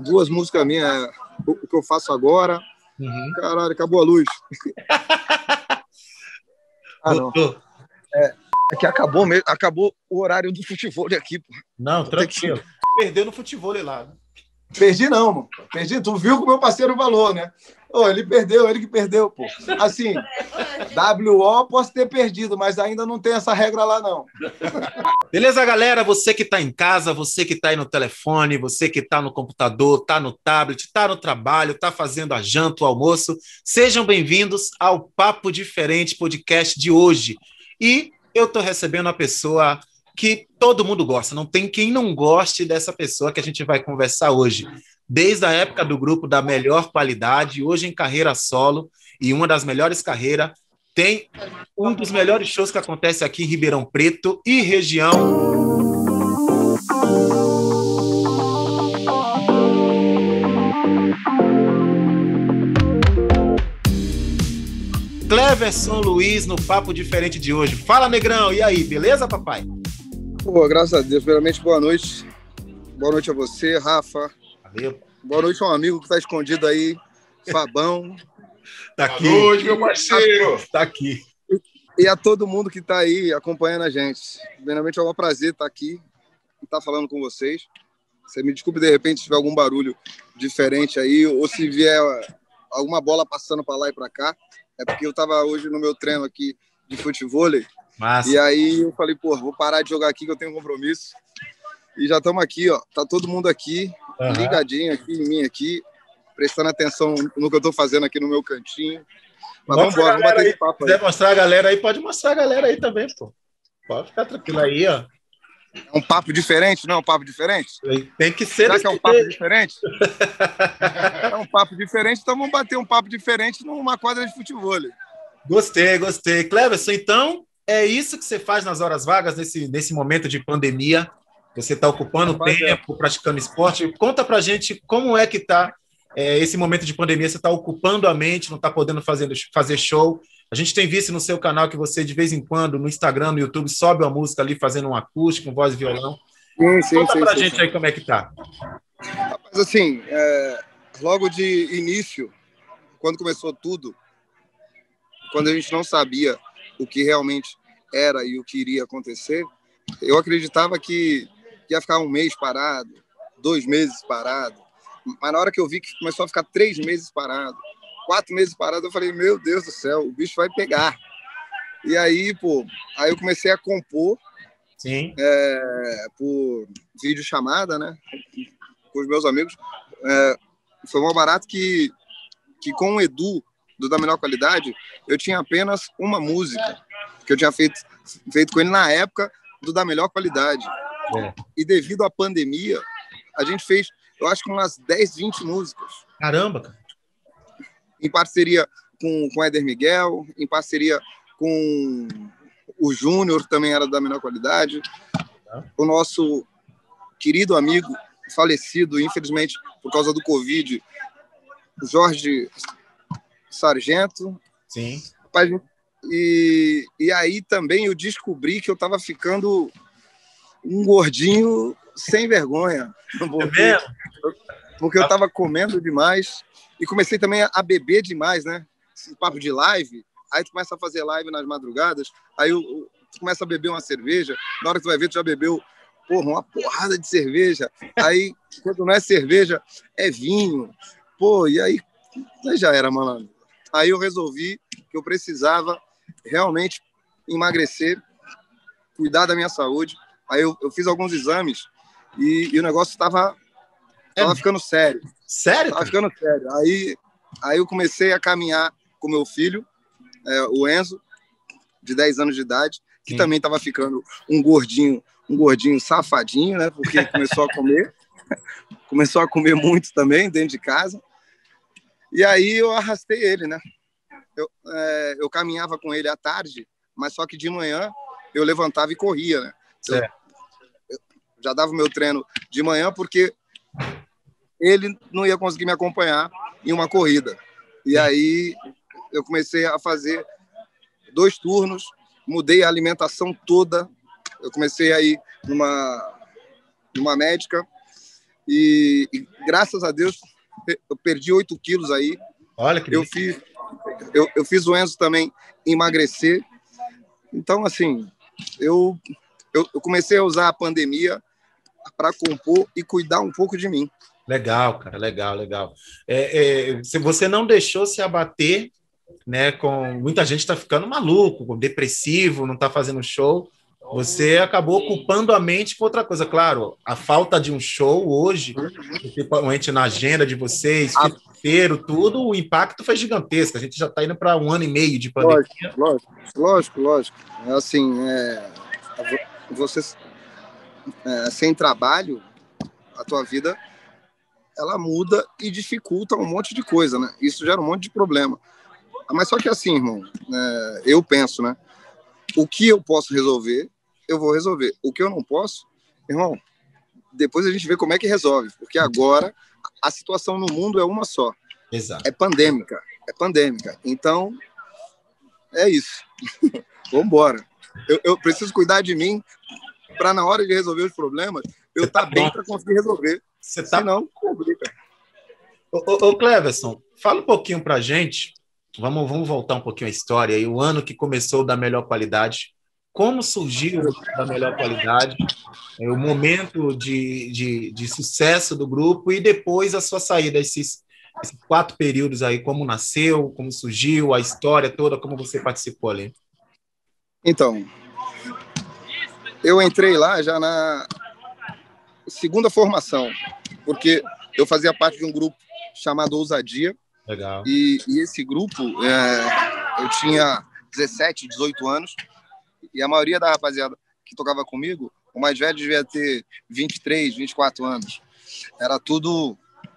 duas músicas minhas, o que eu faço agora. Caralho, acabou a luz. Não. É que acabou mesmo, acabou o horário do futebol aqui, pô. Não, tranquilo. Perdeu no futebol lá. Perdi não, mano. Perdi. Tu viu que o meu parceiro falou, né? Ele perdeu, ele que perdeu, pô. Assim, WO posso ter perdido, mas ainda não tem essa regra lá, não. Beleza, galera? Você que está em casa, você que está aí no telefone, você que está no computador, está no tablet, está no trabalho, está fazendo a janta, o almoço, sejam bem-vindos ao Papo Diferente podcast de hoje. E eu estou recebendo uma pessoa que todo mundo gosta, não tem quem não goste dessa pessoa que a gente vai conversar hoje. Desde a época do grupo da melhor qualidade, hoje em carreira solo e uma das melhores carreiras, tem um dos melhores shows que acontece aqui em Ribeirão Preto e região. Cleverson Luiz no Papo Diferente de hoje. Fala, negrão, e aí, beleza, papai? Pô, graças a Deus. Primeiramente, boa noite. Boa noite a você, Rafa. Valeu. Boa noite a um amigo que está escondido aí, Fabão. Tá aqui. Boa noite, meu parceiro. Tá aqui. E a todo mundo que está aí acompanhando a gente. Primeiramente, é um prazer estar aqui e estar falando com vocês. Você me desculpe, de repente, se tiver algum barulho diferente aí, ou se vier alguma bola passando para lá e para cá. É porque eu estava hoje no meu treino aqui de futevôlei. Massa. E aí eu falei, pô, vou parar de jogar aqui que eu tenho um compromisso. E já estamos aqui, ó. Tá todo mundo aqui, ligadinho aqui em mim aqui, prestando atenção no que eu estou fazendo aqui no meu cantinho. Mas vamos embora, vamos bater esse papo aí. Se quiser mostrar a galera aí, pode mostrar a galera aí também, pô. Pode ficar tranquilo aí, ó. É um papo diferente? Não é um papo diferente? Tem que ser. Será que é um papo diferente? É um papo diferente, então vamos bater um papo diferente numa quadra de futebol. Gostei. Cleverson, então, é isso que você faz nas horas vagas, nesse momento de pandemia? Você está ocupando tempo, praticando esporte? Conta pra gente como é que tá esse momento de pandemia. Você está ocupando a mente, não está podendo fazer show. A gente tem visto no seu canal que você, de vez em quando, no Instagram, no YouTube, sobe uma música ali fazendo um acústico, com voz e violão. Conta pra gente aí como é que tá. Mas assim, logo de início, quando começou tudo, quando a gente não sabia o que realmente era e o que iria acontecer, eu acreditava que ia ficar um mês parado, 2 meses parado. Mas na hora que eu vi que começou a ficar 3 meses parado, 4 meses parado, eu falei, meu Deus do céu, o bicho vai pegar. E aí, pô, aí eu comecei a compor. Sim. Por videochamada, né, com os meus amigos. Foi mal barato que com o Edu, do Da Melhor Qualidade, eu tinha apenas uma música que eu tinha feito com ele na época do Da Melhor Qualidade. E devido à pandemia, a gente fez, eu acho que umas 10, 20 músicas. Caramba, cara. Em parceria com o Éder Miguel, em parceria com o Júnior, também era da Melhor Qualidade. O nosso querido amigo, falecido, infelizmente, por causa do Covid, o Jorge Sargento. Sim. E aí também eu descobri que eu estava ficando um gordinho sem vergonha. Porque eu estava comendo demais e comecei também a beber demais, né? Esse papo de live. Aí tu começa a fazer live nas madrugadas, aí tu começa a beber uma cerveja, na hora que tu vai ver, tu já bebeu, porra, uma porrada de cerveja. Aí, quando não é cerveja, é vinho. Pô, e aí já era, malandro. Aí eu resolvi que eu precisava realmente emagrecer, cuidar da minha saúde. Aí eu fiz alguns exames e o negócio estava ficando sério. Sério? Tava ficando sério. Aí eu comecei a caminhar com meu filho, o Enzo, de 10 anos de idade, que também estava ficando um gordinho safadinho, né? Porque começou a comer muito também dentro de casa. E aí eu arrastei ele, né? Eu caminhava com ele à tarde, mas só que de manhã eu levantava e corria, né? Eu já dava o meu treino de manhã porque ele não ia conseguir me acompanhar em uma corrida. E aí eu comecei a fazer 2 turnos, mudei a alimentação toda. Eu comecei a ir numa médica, e graças a Deus eu perdi 8 quilos aí. Olha que eu fiz o Enzo também emagrecer. Então, assim, eu comecei a usar a pandemia para compor e cuidar um pouco de mim. Legal, cara, legal. Se você não deixou se abater, né? Com muita gente está ficando maluco, depressivo, não está fazendo show. Você acabou ocupando a mente com outra coisa. Claro, a falta de um show hoje, principalmente na agenda de vocês, financeiro, tudo, o impacto foi gigantesco. A gente já está indo para 1 ano e meio de pandemia. Lógico. Assim, você sem trabalho, a tua vida ela muda e dificulta um monte de coisa, né? Isso gera um monte de problema. Mas só que assim, irmão, eu penso, né? O que eu posso resolver, eu vou resolver. O que eu não posso, irmão, depois a gente vê como é que resolve. Porque agora a situação no mundo é uma só. Exato. É pandêmica. Então, é isso. Vamos embora. Eu preciso cuidar de mim para, na hora de resolver os problemas, eu estar bem para conseguir resolver. Senão, complica. Ô, Cleverson, fala um pouquinho para a gente. Vamos voltar um pouquinho à história. E o ano que começou da Melhor Qualidade. Como surgiu da Melhor Qualidade? O momento de sucesso do grupo e depois a sua saída, esses 4 períodos aí, como nasceu, como surgiu, a história toda, como você participou ali. Então, eu entrei lá já na segunda formação, porque eu fazia parte de um grupo chamado Ousadia. Legal. E esse grupo, eu tinha 17, 18 anos, e a maioria da rapaziada que tocava comigo, o mais velho devia ter 23, 24 anos. Era tudo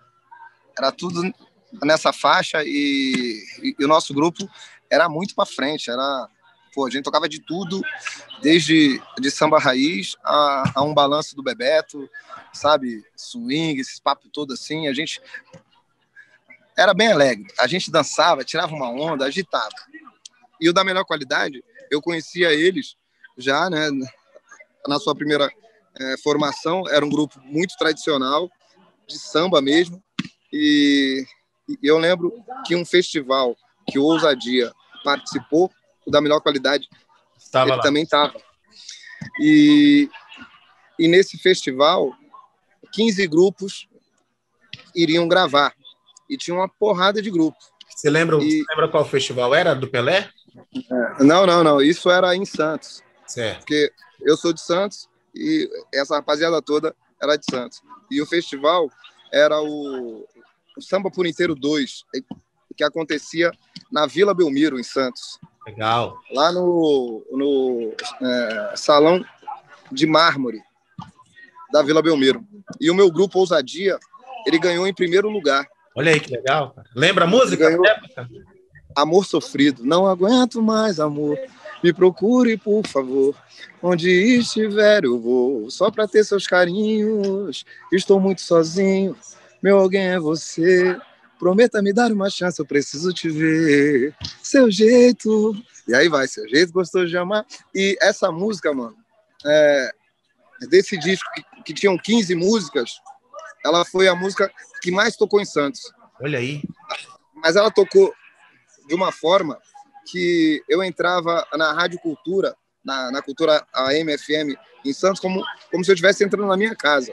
nessa faixa, e o nosso grupo era muito para frente. A gente tocava de tudo, desde de samba raiz a um balanço do Bebeto, sabe? Swing, esses papos todos assim. A gente era bem alegre. A gente dançava, tirava uma onda, agitava. E o da Melhor Qualidade, eu conhecia eles já, né? Na sua primeira formação, era um grupo muito tradicional, de samba mesmo. E eu lembro que um festival que o Ousadia participou, o da Melhor Qualidade, ele também estava. E nesse festival, 15 grupos iriam gravar. E tinha uma porrada de grupo. Você lembra qual festival era? Do Pelé? Não. Isso era em Santos. Certo. Porque eu sou de Santos e essa rapaziada toda era de Santos. E o festival era o Samba por Inteiro 2, que acontecia na Vila Belmiro, em Santos. Legal. Lá no Salão de Mármore da Vila Belmiro. E o meu grupo Ousadia, ele ganhou em primeiro lugar. Olha aí que legal, cara. Lembra a música? Amor Sofrido. Não aguento mais, amor. Me procure, por favor. Onde estiver eu vou. Só pra ter seus carinhos. Estou muito sozinho. Meu alguém é você. Prometa me dar uma chance, eu preciso te ver. Seu jeito. E aí vai, seu jeito gostoso de amar. E essa música, mano, desse disco que tinham 15 músicas, ela foi a música que mais tocou em Santos. Olha aí. Mas ela tocou de uma forma que eu entrava na Rádio Cultura, na Cultura AM, FM, em Santos, como se eu estivesse entrando na minha casa.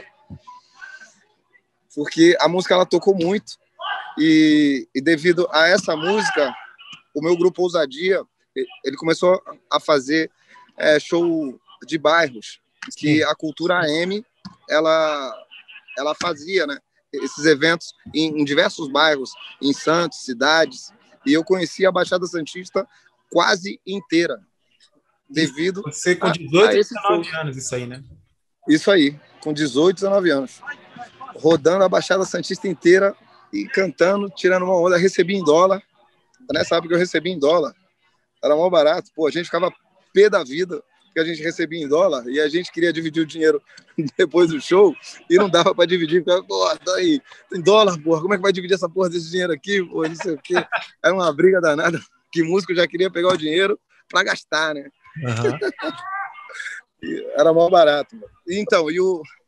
Porque a música ela tocou muito. E devido a essa música, o meu grupo Ousadia, ele começou a fazer show de bairros, que a Cultura AM, ela fazia, né, esses eventos em diversos bairros, em Santos, cidades, e eu conheci a Baixada Santista quase inteira, devido Você com 18 a esse 19 anos, isso aí, né? Isso aí, com 18, 19 anos. Rodando a Baixada Santista inteira e cantando, tirando uma onda. Recebi em dólar. Nessa época eu recebi em dólar. Era mó barato. Pô, a gente ficava pé da vida que a gente recebia em dólar e a gente queria dividir o dinheiro depois do show e não dava para dividir. Ficava, pô, tá aí, tem dólar, porra, como é que vai dividir essa porra desse dinheiro aqui? Pô, não sei o quê. Era uma briga danada, que músico já queria pegar o dinheiro para gastar, né? Uhum. Era mó barato. Mano. Então,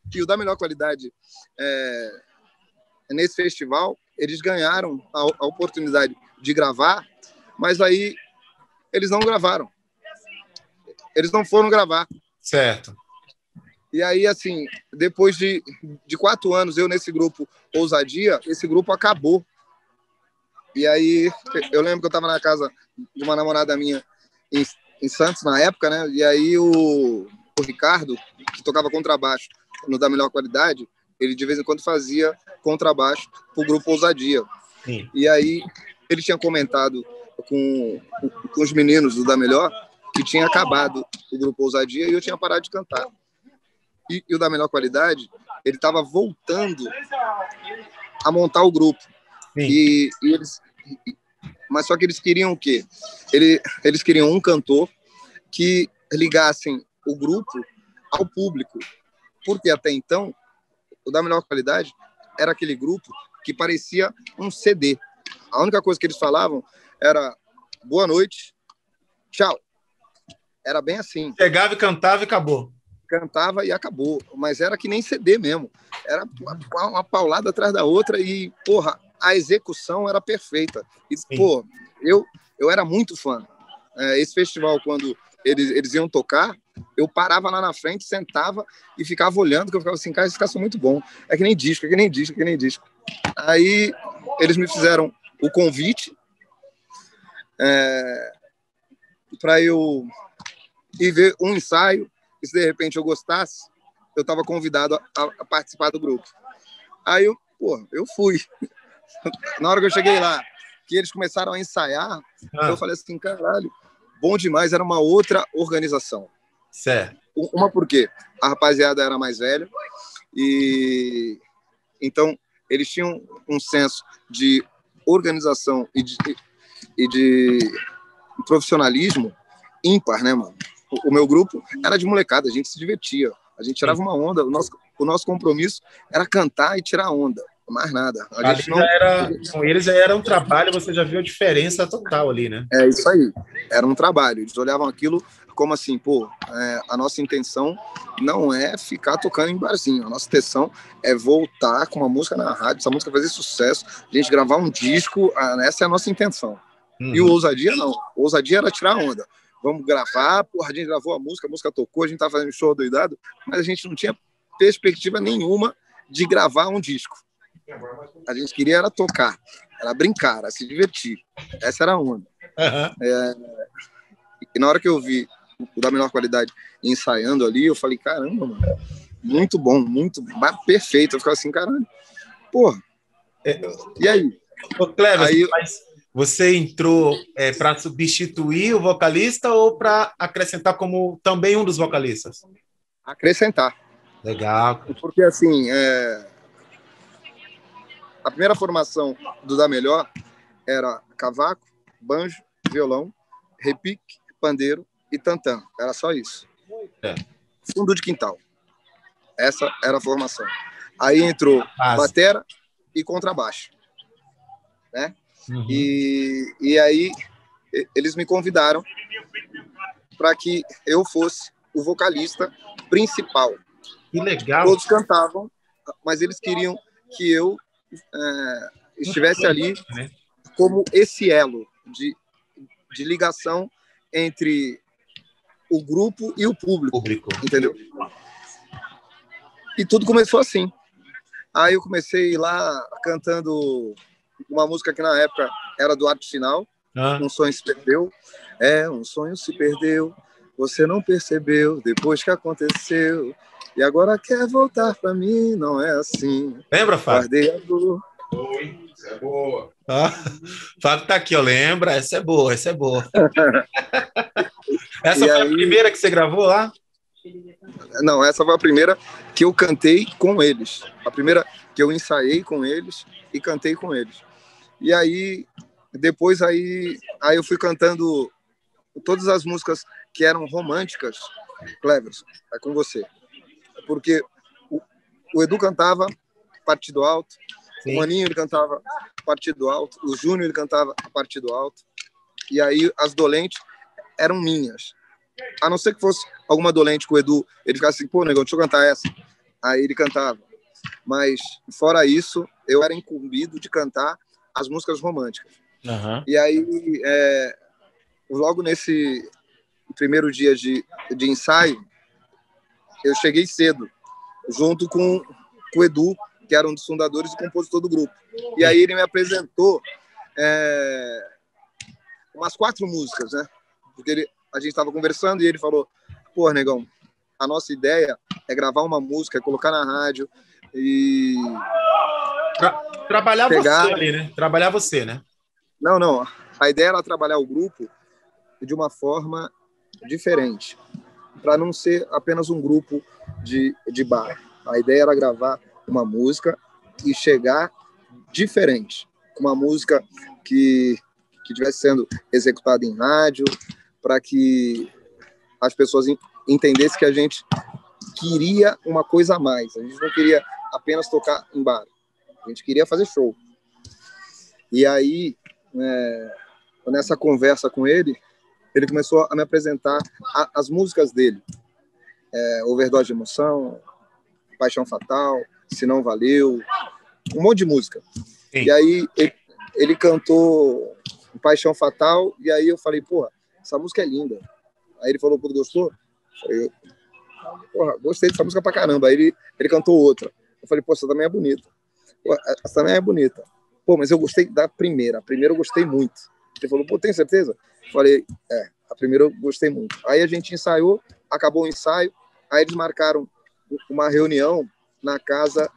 que o da melhor qualidade, nesse festival, eles ganharam a oportunidade de gravar, mas aí eles não gravaram. Eles não foram gravar. Certo. E aí, assim, depois de 4 anos, eu nesse grupo Ousadia, esse grupo acabou. E aí, eu lembro que eu estava na casa de uma namorada minha em Santos, na época, né? E aí o Ricardo, que tocava contrabaixo no Da Melhor Qualidade, ele de vez em quando fazia contrabaixo pro grupo Ousadia. Sim. E aí, ele tinha comentado com os meninos do Da Melhor que tinha acabado o grupo Ousadia e eu tinha parado de cantar. E o Da Melhor Qualidade, ele estava voltando a montar o grupo. E eles, mas só que eles queriam o quê? Eles queriam um cantor que ligassem o grupo ao público. Porque até então, o Da Melhor Qualidade era aquele grupo que parecia um CD. A única coisa que eles falavam era boa noite, tchau. Era bem assim. Chegava e cantava e acabou. Cantava e acabou. Mas era que nem CD mesmo. Era uma paulada atrás da outra e, porra, a execução era perfeita. E, pô, eu era muito fã. Esse festival, quando eles iam tocar, eu parava lá na frente, sentava e ficava olhando, que eu ficava assim, cara, esses caras são muito bons. É que nem disco, é que nem disco, é que nem disco. Aí eles me fizeram o convite para eu ir ver um ensaio, e se de repente eu gostasse, eu estava convidado a participar do grupo. Aí eu fui. Na hora que eu cheguei lá, que eles começaram a ensaiar, eu falei assim, caralho, bom demais, era uma outra organização. Certo. Uma porque a rapaziada era mais velha, e então eles tinham um senso de organização e de profissionalismo ímpar, né, mano? O meu grupo era de molecada, a gente se divertia, a gente tirava uma onda, o nosso compromisso era cantar e tirar onda, mais nada. Com eles já era um trabalho, você já viu a diferença total ali, né? É isso aí, era um trabalho, eles olhavam aquilo como assim, a nossa intenção não é ficar tocando em barzinho, a nossa intenção é voltar com uma música na rádio, essa música fazer sucesso, a gente gravar um disco, essa é a nossa intenção. E o Ousadia não, o Ousadia era tirar onda. Vamos gravar, porra, a gente gravou a música tocou, a gente tava fazendo show doidado, mas a gente não tinha perspectiva nenhuma de gravar um disco. A gente queria era tocar, era brincar, era se divertir. Essa era a onda. E na hora que eu vi o Da Melhor Qualidade ensaiando ali, eu falei, caramba, mano, muito bom, perfeito. Eu ficava assim, caralho, porra. E aí? Ô, Cleber, mas você entrou para substituir o vocalista ou para acrescentar como também um dos vocalistas? Acrescentar. Legal. Porque, assim, a primeira formação do Da Melhor era cavaco, banjo, violão, repique, pandeiro e tantã. Era só isso. Fundo de quintal. Essa era a formação. Aí entrou batera e contrabaixo. Né? E aí eles me convidaram para que eu fosse o vocalista principal. Que legal. Todos cantavam, mas eles queriam que eu estivesse ali como esse elo de ligação entre o grupo e o público. Entendeu? E tudo começou assim. Aí eu comecei lá cantando uma música que na época era do Arte Final, Um Sonho Se Perdeu. Um sonho se perdeu, você não percebeu depois que aconteceu, e agora quer voltar pra mim, não é assim. Lembra, Fábio? Guardei a dor. Oi, essa é boa. Fábio tá aqui, ó, lembra? Essa é boa. Essa foi a primeira que você gravou lá? Não, essa foi a primeira que eu cantei com eles. A primeira que eu ensaiei com eles e cantei com eles. E aí, depois eu fui cantando todas as músicas que eram românticas. Cleverson, é com você. Porque o Edu cantava partido alto, sim. O Maninho ele cantava partido alto, o Júnior ele cantava partido alto. E aí as dolentes eram minhas. A não ser que fosse alguma dolente com o Edu, ele ficasse assim, pô, negão, deixa eu cantar essa. aí ele cantava. Mas, fora isso, eu era incumbido de cantar as músicas românticas. Uhum. E aí, logo nesse primeiro dia de ensaio, eu cheguei cedo, junto com o Edu, que era um dos fundadores e compositor do grupo. E aí ele me apresentou umas 4 músicas, né? Porque a gente estava conversando e ele falou: pô, negão, a nossa ideia é gravar uma música, colocar na rádio e... Trabalhar você ali, né? Trabalhar você, né? Não. A ideia era trabalhar o grupo de uma forma diferente, para não ser apenas um grupo de bar. A ideia era gravar uma música e chegar diferente. Uma música que estivesse sendo executada em rádio, para que as pessoas entendessem que a gente queria uma coisa a mais. A gente não queria apenas tocar em bar. A gente queria fazer show. E aí, nessa conversa com ele começou a me apresentar as músicas dele. Overdose de Emoção, Paixão Fatal, Se Não Valeu, um monte de música. Sim. E aí ele cantou Paixão Fatal, e aí eu falei, porra, essa música é linda. Aí ele falou, pô, gostou? Eu falei, porra, gostei dessa música pra caramba. Aí ele cantou outra. Eu falei, pô, essa também é bonita. Pô, essa também é bonita. Pô, mas eu gostei da primeira. A primeira eu gostei muito. Ele falou, pô, tem certeza? Eu falei, a primeira eu gostei muito. Aí a gente ensaiou, acabou o ensaio, aí eles marcaram uma reunião na casa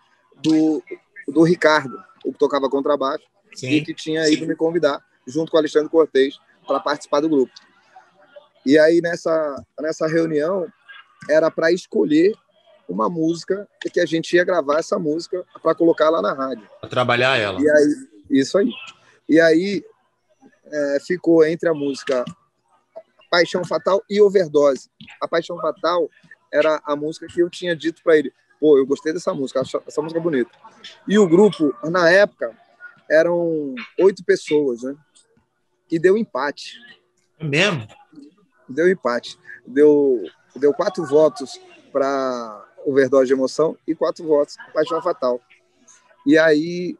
do Ricardo, o que tocava contrabaixo, e que tinha ido me convidar, junto com o Alexandre Cortez, para participar do grupo. E aí, nessa reunião, era para escolher uma música que a gente ia gravar essa música para colocar lá na rádio. Para trabalhar ela. E aí, isso aí. E aí, ficou entre a música Paixão Fatal e Overdose. A Paixão Fatal era a música que eu tinha dito para ele, pô, eu gostei dessa música, acho essa música bonita. E o grupo, na época, eram 8 pessoas, né? E deu empate. É mesmo? Deu empate. Deu 4 votos para Overdose de Emoção e 4 votos para Paixão Fatal. E aí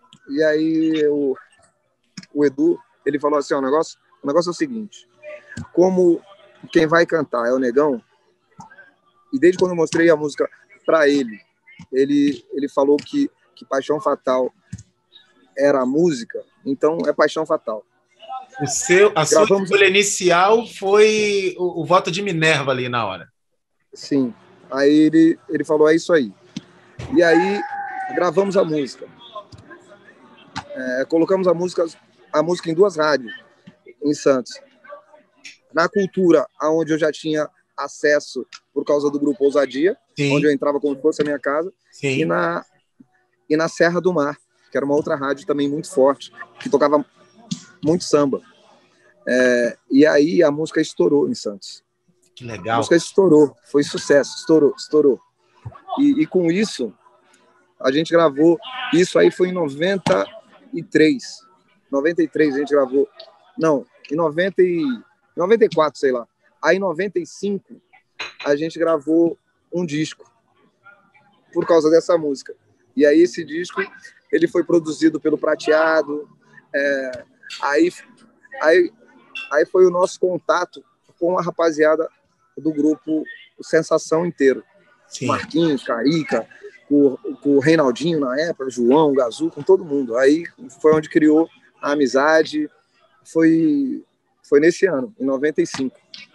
o Edu, ele falou assim, o negócio é o seguinte, como quem vai cantar é o Negão, e desde quando eu mostrei a música para ele falou que Paixão Fatal era a música, então é Paixão Fatal. A sua escolha inicial foi o voto de Minerva ali na hora. Sim. Aí ele falou, é isso aí. E aí gravamos a música. Colocamos a música em 2 rádios em Santos. Na Cultura, onde eu já tinha acesso por causa do grupo Ousadia, sim, onde eu entrava como se fosse a minha casa, sim, e na Serra do Mar, que era uma outra rádio também muito forte, que tocava muito samba. E aí a música estourou em Santos. Que legal. A música estourou, foi sucesso, estourou. E com isso, a gente gravou, isso aí foi em 93 a gente gravou, não, em 94, sei lá. Aí em 95, a gente gravou um disco, por causa dessa música. E aí esse disco, ele foi produzido pelo Prateado, aí foi o nosso contato com a rapaziada do grupo o Sensação inteiro. Sim. Marquinhos, Carica, com o Reinaldinho na época, João, Gazu, com todo mundo. Aí foi onde criou a amizade, foi nesse ano, em 95.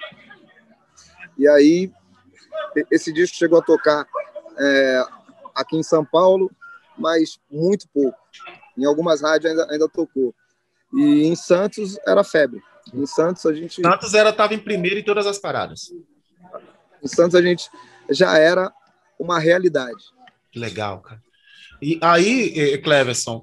E aí esse disco chegou a tocar aqui em São Paulo, mas muito pouco. Em algumas rádios ainda tocou. E em Santos era febre. Em Santos a gente... Santos estava em primeiro em todas as paradas. Em Santos a gente já era uma realidade. Que legal, cara. E aí, Cleverson,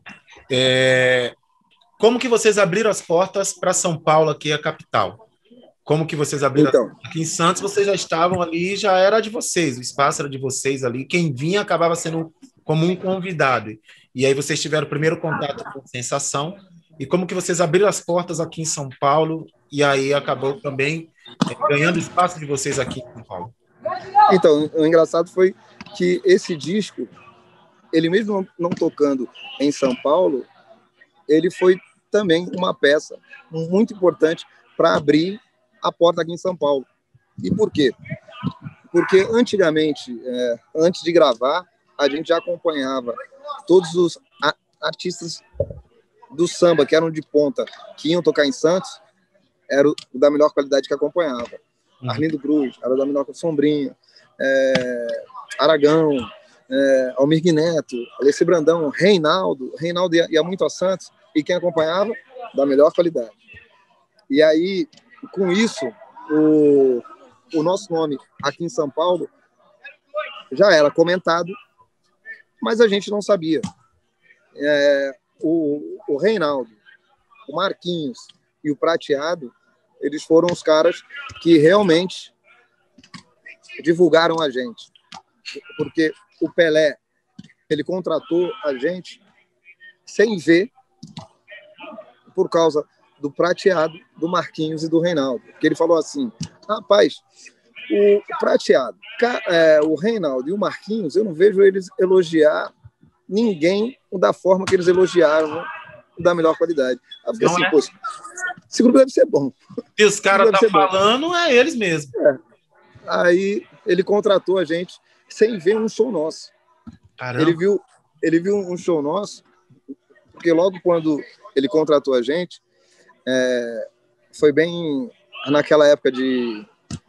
como que vocês abriram as portas para São Paulo, aqui a capital? Como que vocês abriram? Então, aqui em Santos vocês já estavam ali, já era de vocês, o espaço era de vocês ali. Quem vinha acabava sendo como um convidado. E aí vocês tiveram o primeiro contato com a Sensação. E como que vocês abriram as portas aqui em São Paulo e aí acabou também ganhando espaço de vocês aqui em São Paulo? Então, o engraçado foi que esse disco, ele mesmo não tocando em São Paulo, ele foi também uma peça muito importante para abrir a porta aqui em São Paulo. E por quê? Porque antigamente, antes de gravar, a gente já acompanhava todos os artistas do samba que eram de ponta, que iam tocar em Santos, era o da melhor qualidade que acompanhava. Arlindo Cruz, era da melhor, Sombrinha, Aragão, Almir Neto, Alessi Brandão, Reinaldo ia muito a Santos, e quem acompanhava, da melhor qualidade. E aí, com isso, o nosso nome aqui em São Paulo já era comentado, mas a gente não sabia. O Reinaldo, o Marquinhos e o Prateado, eles foram os caras que realmente divulgaram a gente. Porque o Pelé, ele contratou a gente sem ver, por causa do Prateado, do Marquinhos e do Reinaldo. Porque ele falou assim, rapaz, o Prateado, o Reinaldo e o Marquinhos, eu não vejo eles elogiar ninguém da forma que eles elogiaram, da melhor qualidade. Aí eu fiquei assim, poxa, esse grupo deve ser bom. E os caras estão falando, bom. É eles mesmos. Aí ele contratou a gente sem ver um show nosso. Caramba. Ele viu um show nosso, porque logo quando ele contratou a gente, foi bem naquela época de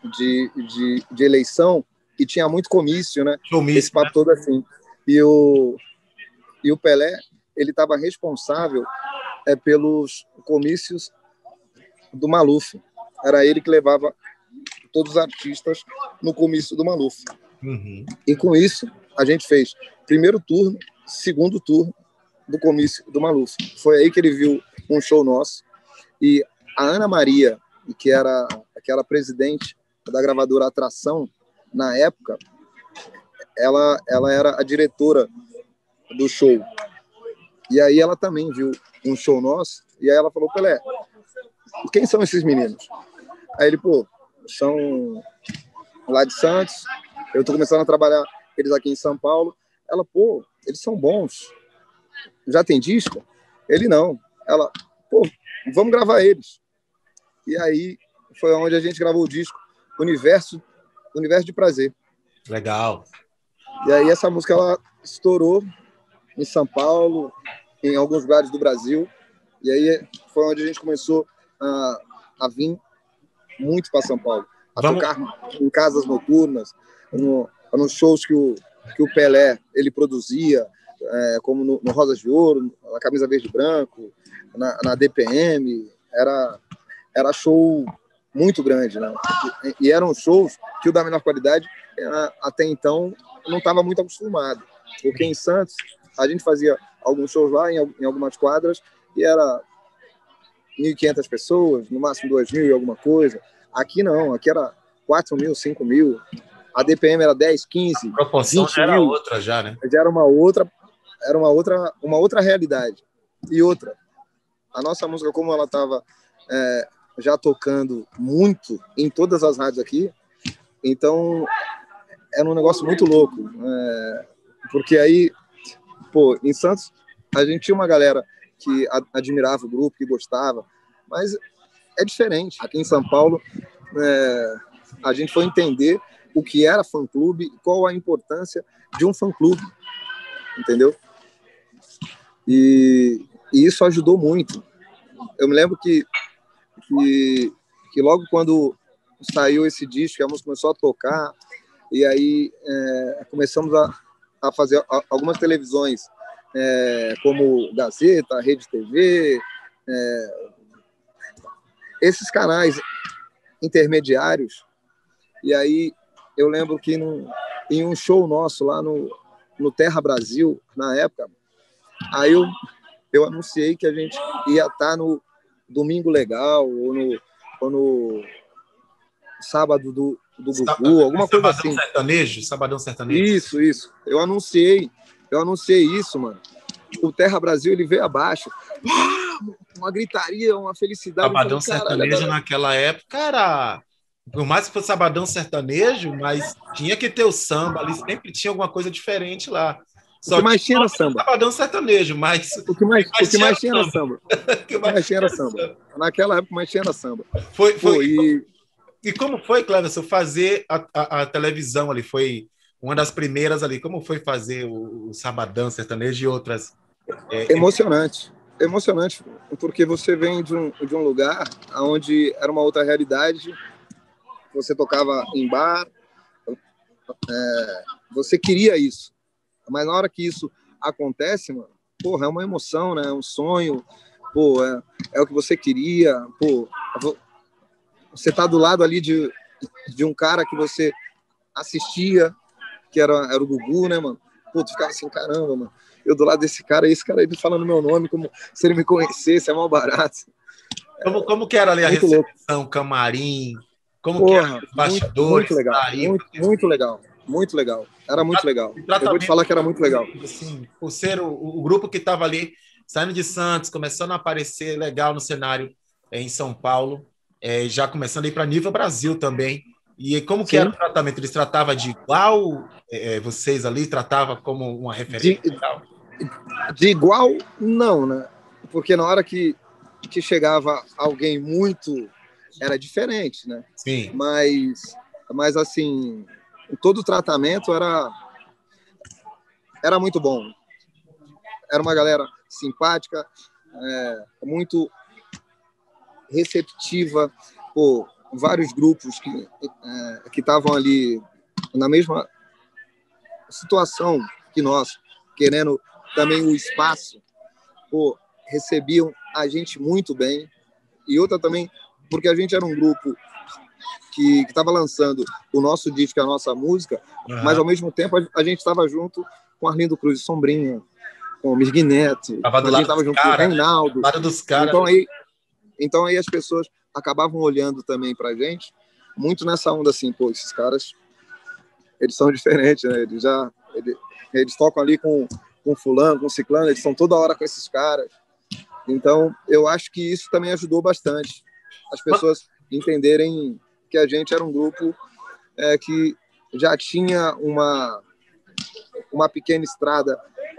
eleição, e tinha muito comício, né? Esse papo todo assim. E o Pelé, ele estava responsável pelos comícios do Maluf. Era ele que levava todos os artistas no comício do Maluf. Uhum. E com isso, a gente fez primeiro turno, segundo turno do comício do Maluf. Foi aí que ele viu um show nosso. E a Ana Maria, que era aquela presidente da gravadora Atração, na época, ela era a diretora do show. E aí ela também viu um show nosso, e aí ela falou, Pelé, quem são esses meninos? Aí ele, são lá de Santos, eu tô começando a trabalhar eles aqui em São Paulo. Ela, eles são bons. Já tem disco? Ele não. Ela, vamos gravar eles. E aí foi onde a gente gravou o disco Universo de Prazer. Legal. E aí essa música, ela estourou em São Paulo, em alguns lugares do Brasil. E aí foi onde a gente começou a vir muito para São Paulo. Tocar em casas noturnas, nos shows que o Pelé ele produzia, como no Rosas de Ouro, na Camisa Verde e Branco, na DPM. Era show muito grande, né? E eram shows que o da menor qualidade, até então, não estava muito acostumado. Porque em Santos, a gente fazia alguns shows lá, em algumas quadras, e era 1.500 pessoas, no máximo 2.000 e alguma coisa. Aqui não, aqui era 4.000, 5.000. A DPM era 10, 15, a proporção 20 já era mil. outra já, né? Já era uma outra realidade. E outra, a nossa música, como ela estava já tocando muito em todas as rádios aqui, então era um negócio muito louco. Porque aí, em Santos, a gente tinha uma galera que admirava o grupo, que gostava, mas é diferente. Aqui em São Paulo, a gente foi entender o que era fã-clube, qual a importância de um fã-clube, entendeu? E isso ajudou muito. Eu me lembro que logo quando saiu esse disco, a música começou a tocar, e aí começamos a fazer algumas televisões, como Gazeta, Rede TV, esses canais intermediários. E aí eu lembro que em um show nosso lá no Terra Brasil, na época, aí eu anunciei que a gente ia estar no Domingo Legal, ou no Sábado do Gugu, alguma coisa assim. Sabadão Sertanejo. Isso. Eu anunciei isso, mano. O Terra Brasil, ele veio abaixo. Uma gritaria, uma felicidade. Sabadão Sertanejo naquela época era por mais que fosse sabadão sertanejo, mas tinha que ter o samba ali, sempre tinha alguma coisa diferente lá. O que mais tinha era samba. Sabadão sertanejo, mas o que mais tinha era samba. O que mais tinha era samba. Naquela época, o mais tinha era samba. E como foi, Cleverson, fazer a televisão ali? Foi uma das primeiras ali. Como foi fazer o sabadão sertanejo e outras? Emocionante. Emocionante, porque você vem de um lugar onde era uma outra realidade. Você tocava em bar, você queria isso. Mas na hora que isso acontece, mano, porra, é uma emoção, né? É um sonho, pô, é o que você queria, pô. Você tá do lado ali de um cara que você assistia, que era o Gugu, né, mano? Pô, tu ficava assim, caramba, mano. Eu do lado desse cara, esse cara aí falando meu nome, como se ele me conhecesse, é mal barato. Como que era ali a recepção, camarim? Como que era os bastidores? Muito legal, muito legal, muito legal. Era muito legal. Eu vou te falar que era muito legal. Assim, por ser o grupo que estava ali, saindo de Santos, começando a aparecer legal no cenário em São Paulo, já começando a ir para nível Brasil também. E como que era o tratamento? Eles tratavam de igual? Vocês ali tratavam como uma referência? De igual, não, né? Porque na hora que chegava alguém muito... Era diferente, né? Sim. Mas assim, todo o tratamento era muito bom. Era uma galera simpática, muito receptiva. Pô, vários grupos que estavam ali na mesma situação que nós, querendo também o espaço, pô, recebiam a gente muito bem. E outra também, porque a gente era um grupo que estava lançando o nosso disco, a nossa música, mas ao mesmo tempo a gente estava junto com Arlindo Cruz e Sombrinha, com o Mirgui Neto, a gente estava junto com o Reinaldo. Dos caras. Então aí as pessoas acabavam olhando também pra gente, muito nessa onda assim, pô, esses caras, eles são diferentes, né? Eles tocam ali com fulano, com ciclano, eles estão toda hora com esses caras. Então, eu acho que isso também ajudou bastante as pessoas entenderem que a gente era um grupo que já tinha uma pequena estrada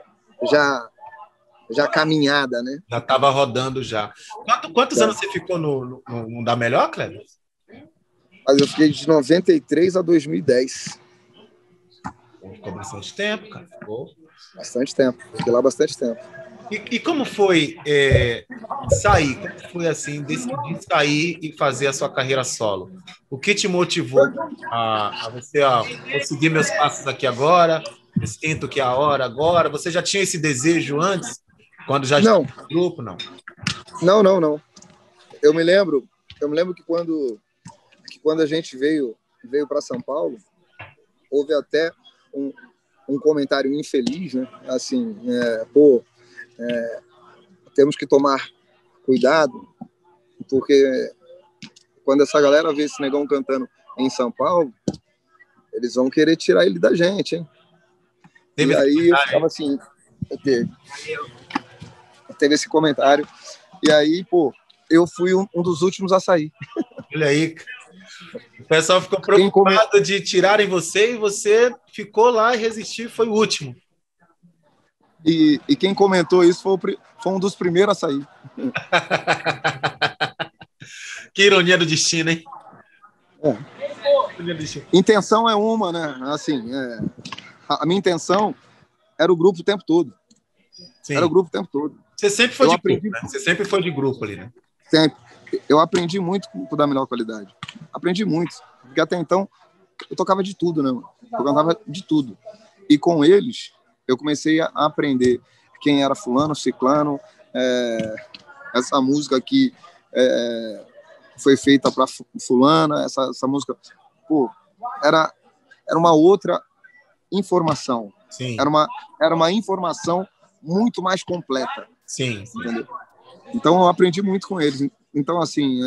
já caminhada, né? Já estava rodando já. Quantos anos você ficou no Da Melhor, Kleber? Mas eu fiquei de 93 a 2010. Ficou bastante tempo, cara. Ficou bastante tempo. Fiquei lá bastante tempo. E como foi sair? Como foi assim, decidir sair e fazer a sua carreira solo? O que te motivou a você conseguir meus passos aqui agora? Eu sinto que é a hora agora. Você já tinha esse desejo antes? Quando já estava no grupo? Não. Não. Eu me lembro que quando a gente veio para São Paulo, houve até um comentário infeliz, né? Assim, temos que tomar cuidado, porque quando essa galera vê esse negão cantando em São Paulo, eles vão querer tirar ele da gente, hein? E aí eu ficava assim, teve esse comentário, e aí, pô, eu fui um dos últimos a sair. Olha aí, o pessoal ficou preocupado de tirarem você e você ficou lá e resistiu, foi o último. E quem comentou isso foi um dos primeiros a sair. Que ironia do destino, hein? Intenção é uma, né? Assim, a minha intenção era o grupo o tempo todo. Sim. Era o grupo o tempo todo. Você sempre foi grupo, né? Você sempre foi de grupo ali, né? Sempre. Eu aprendi muito com da melhor qualidade. Aprendi muito. Porque até então, eu tocava de tudo, né? Eu cantava de tudo. E com eles, eu comecei a aprender quem era fulano, ciclano, essa música aqui foi feita para fulana, essa música, pô, era uma outra informação. Sim. Era uma informação muito mais completa. Sim. Entendeu? Então eu aprendi muito com eles. Então assim,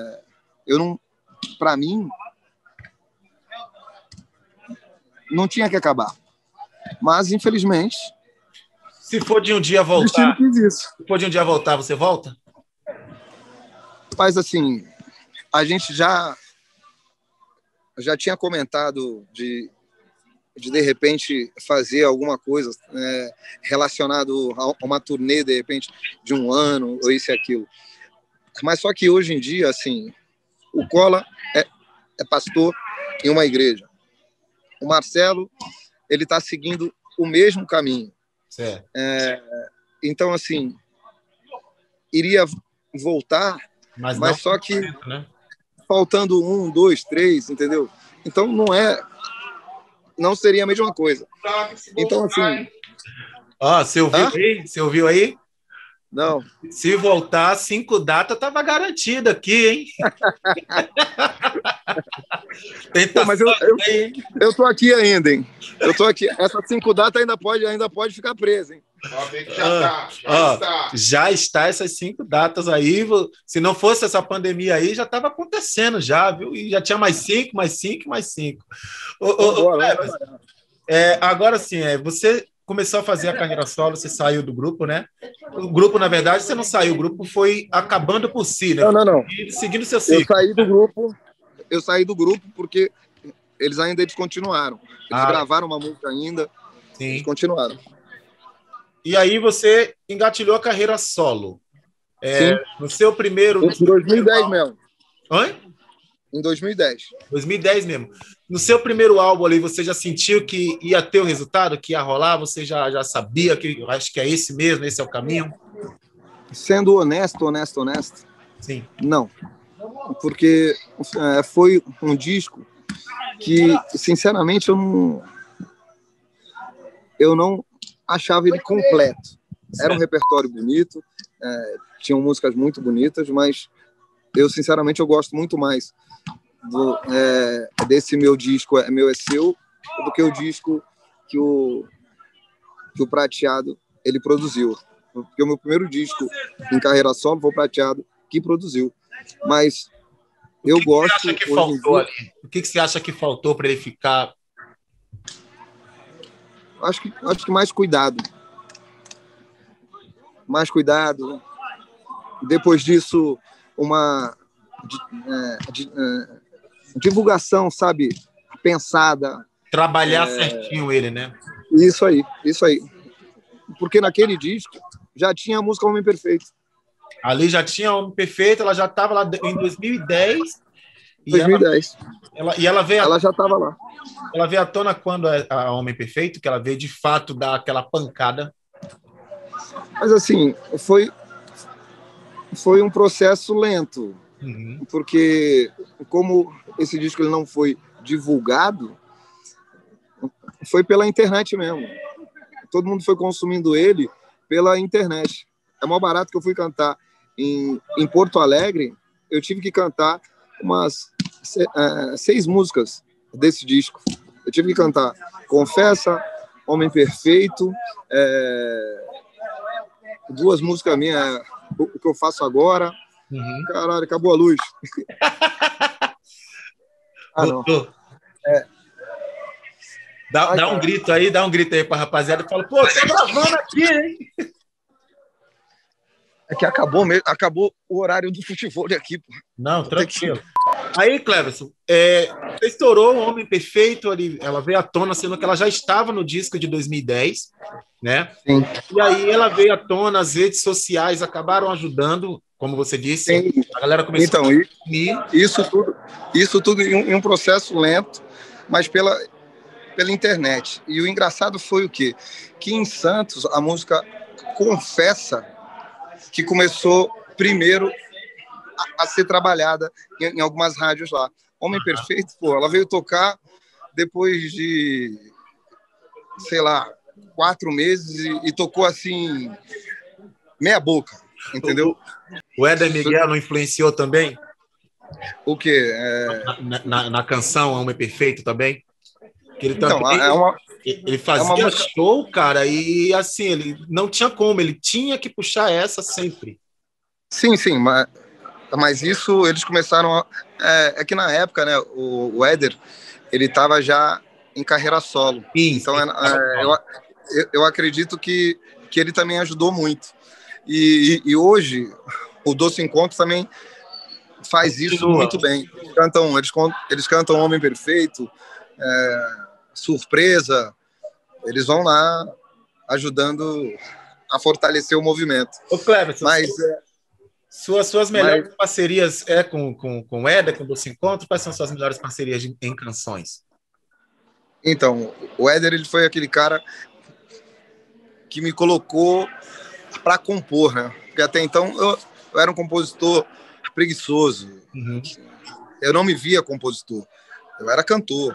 para mim não tinha que acabar. Mas infelizmente, se for de um dia voltar, você volta? Mas assim, a gente já já tinha comentado de repente fazer alguma coisa relacionado a uma turnê, de repente, de um ano, ou isso e aquilo. Mas só que hoje em dia, assim, o Cola é pastor em uma igreja. O Marcelo, ele está seguindo o mesmo caminho. Certo. Então, assim, iria voltar, mas só que né? faltando 1, 2, 3, entendeu? Então não seria a mesma coisa. Então, assim... Você ouviu aí? Você ouviu aí? Não. Se voltar, 5 datas estava garantida aqui, hein? Pô, mas eu tô aqui ainda, hein? Eu tô aqui. Essas 5 datas ainda pode ficar presa, hein? Já está essas 5 datas aí. Se não fosse essa pandemia aí, já estava acontecendo já, viu? E já tinha mais 5, mais 5, mais 5. Agora sim, você começou a fazer a carreira solo, você saiu do grupo, né? O grupo, na verdade, você não saiu, o grupo foi acabando por si, né? Não. Seguindo seu ciclo. Eu saí do grupo porque eles continuaram. Eles gravaram uma música ainda, sim. Eles continuaram. E aí você engatilhou a carreira solo. Sim. No seu primeiro... Em 2010 mesmo. Oi? Em 2010. 2010 mesmo. No seu primeiro álbum ali, você já sentiu que ia ter o resultado, que ia rolar? Você já sabia que eu acho que é esse mesmo, esse é o caminho? Sendo honesto, sim, não. Porque foi um disco que, sinceramente, eu não achava ele completo. Era um repertório bonito, tinham músicas muito bonitas, mas eu, sinceramente, eu gosto muito mais desse meu disco Meu é Seu do que o disco que o Prateado ele produziu. Porque o meu primeiro disco em carreira solo foi o Prateado que produziu. Mas eu gosto... Você acha que faltou ali? O que você acha que faltou para ele ficar... Acho que mais cuidado. Mais cuidado. Depois disso, uma divulgação, sabe, pensada. Trabalhar certinho ele, né? Isso aí. Porque naquele disco já tinha a música Homem Perfeito. Ali já tinha Homem Perfeito, ela já estava lá em 2010. 2010. Ela já estava lá. Ela veio à tona quando a Homem Perfeito, que ela veio de fato dar aquela pancada. Mas assim, foi um processo lento, porque como esse disco ele não foi divulgado, foi pela internet mesmo. Todo mundo foi consumindo ele pela internet. É mais barato que eu fui cantar em Porto Alegre, eu tive que cantar umas 6 músicas desse disco. Eu tive que cantar Confessa, Homem Perfeito, 2 músicas minhas, O Que Eu Faço Agora. Caralho, acabou a luz. Não. Dá um grito aí pra rapaziada e fala, pô, tô gravando aqui, hein? É que acabou o horário do futebol aqui, pô. Não, tranquilo. Aí, Cleverson, você estourou o Homem Perfeito, ela veio à tona, sendo que ela já estava no disco de 2010, né? Sim. E aí ela veio à tona, as redes sociais acabaram ajudando, como você disse. Sim. A galera começou a consumir. Isso tudo em um processo lento, mas pela internet. E o engraçado foi o quê? Que em Santos, a música Confessa, que começou primeiro a ser trabalhada em algumas rádios lá. Homem Perfeito, pô, ela veio tocar depois de, sei lá, 4 meses e tocou assim, meia boca, entendeu? O Éder Miguel não influenciou também? O quê? Na canção Homem Perfeito também? Que ele então, também, ele fazia show, cara, e assim, ele não tinha como, ele tinha que puxar essa sempre. Sim, mas isso eles começaram... É que na época, né, o Éder, ele estava já em carreira solo. Sim, então, eu acredito que ele também ajudou muito. E hoje, o Doce Encontro também faz isso muito bem. Eles cantam Homem Perfeito, Surpresa, eles vão lá ajudando a fortalecer o movimento. Ô, Cleverson, suas melhores parcerias com o Éder, com o Doce Encontro? Quais são suas melhores parcerias em canções? Então, o Éder, ele foi aquele cara que me colocou para compor, né? Porque até então eu era um compositor preguiçoso. Uhum. Eu não me via compositor, eu era cantor.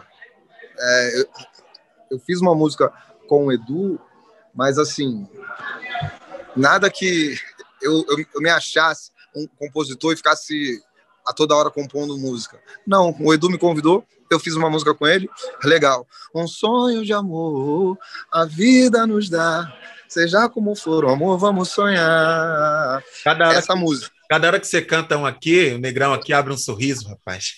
Eu fiz uma música com o Edu, mas assim, nada que eu me achasse um compositor e ficasse a toda hora compondo música. Não, o Edu me convidou, eu fiz uma música com ele, legal. Um sonho de amor, a vida nos dá, seja como for o amor, vamos sonhar. Essa música. Cada hora que você canta um aqui, o Negrão aqui abre um sorriso, rapaz.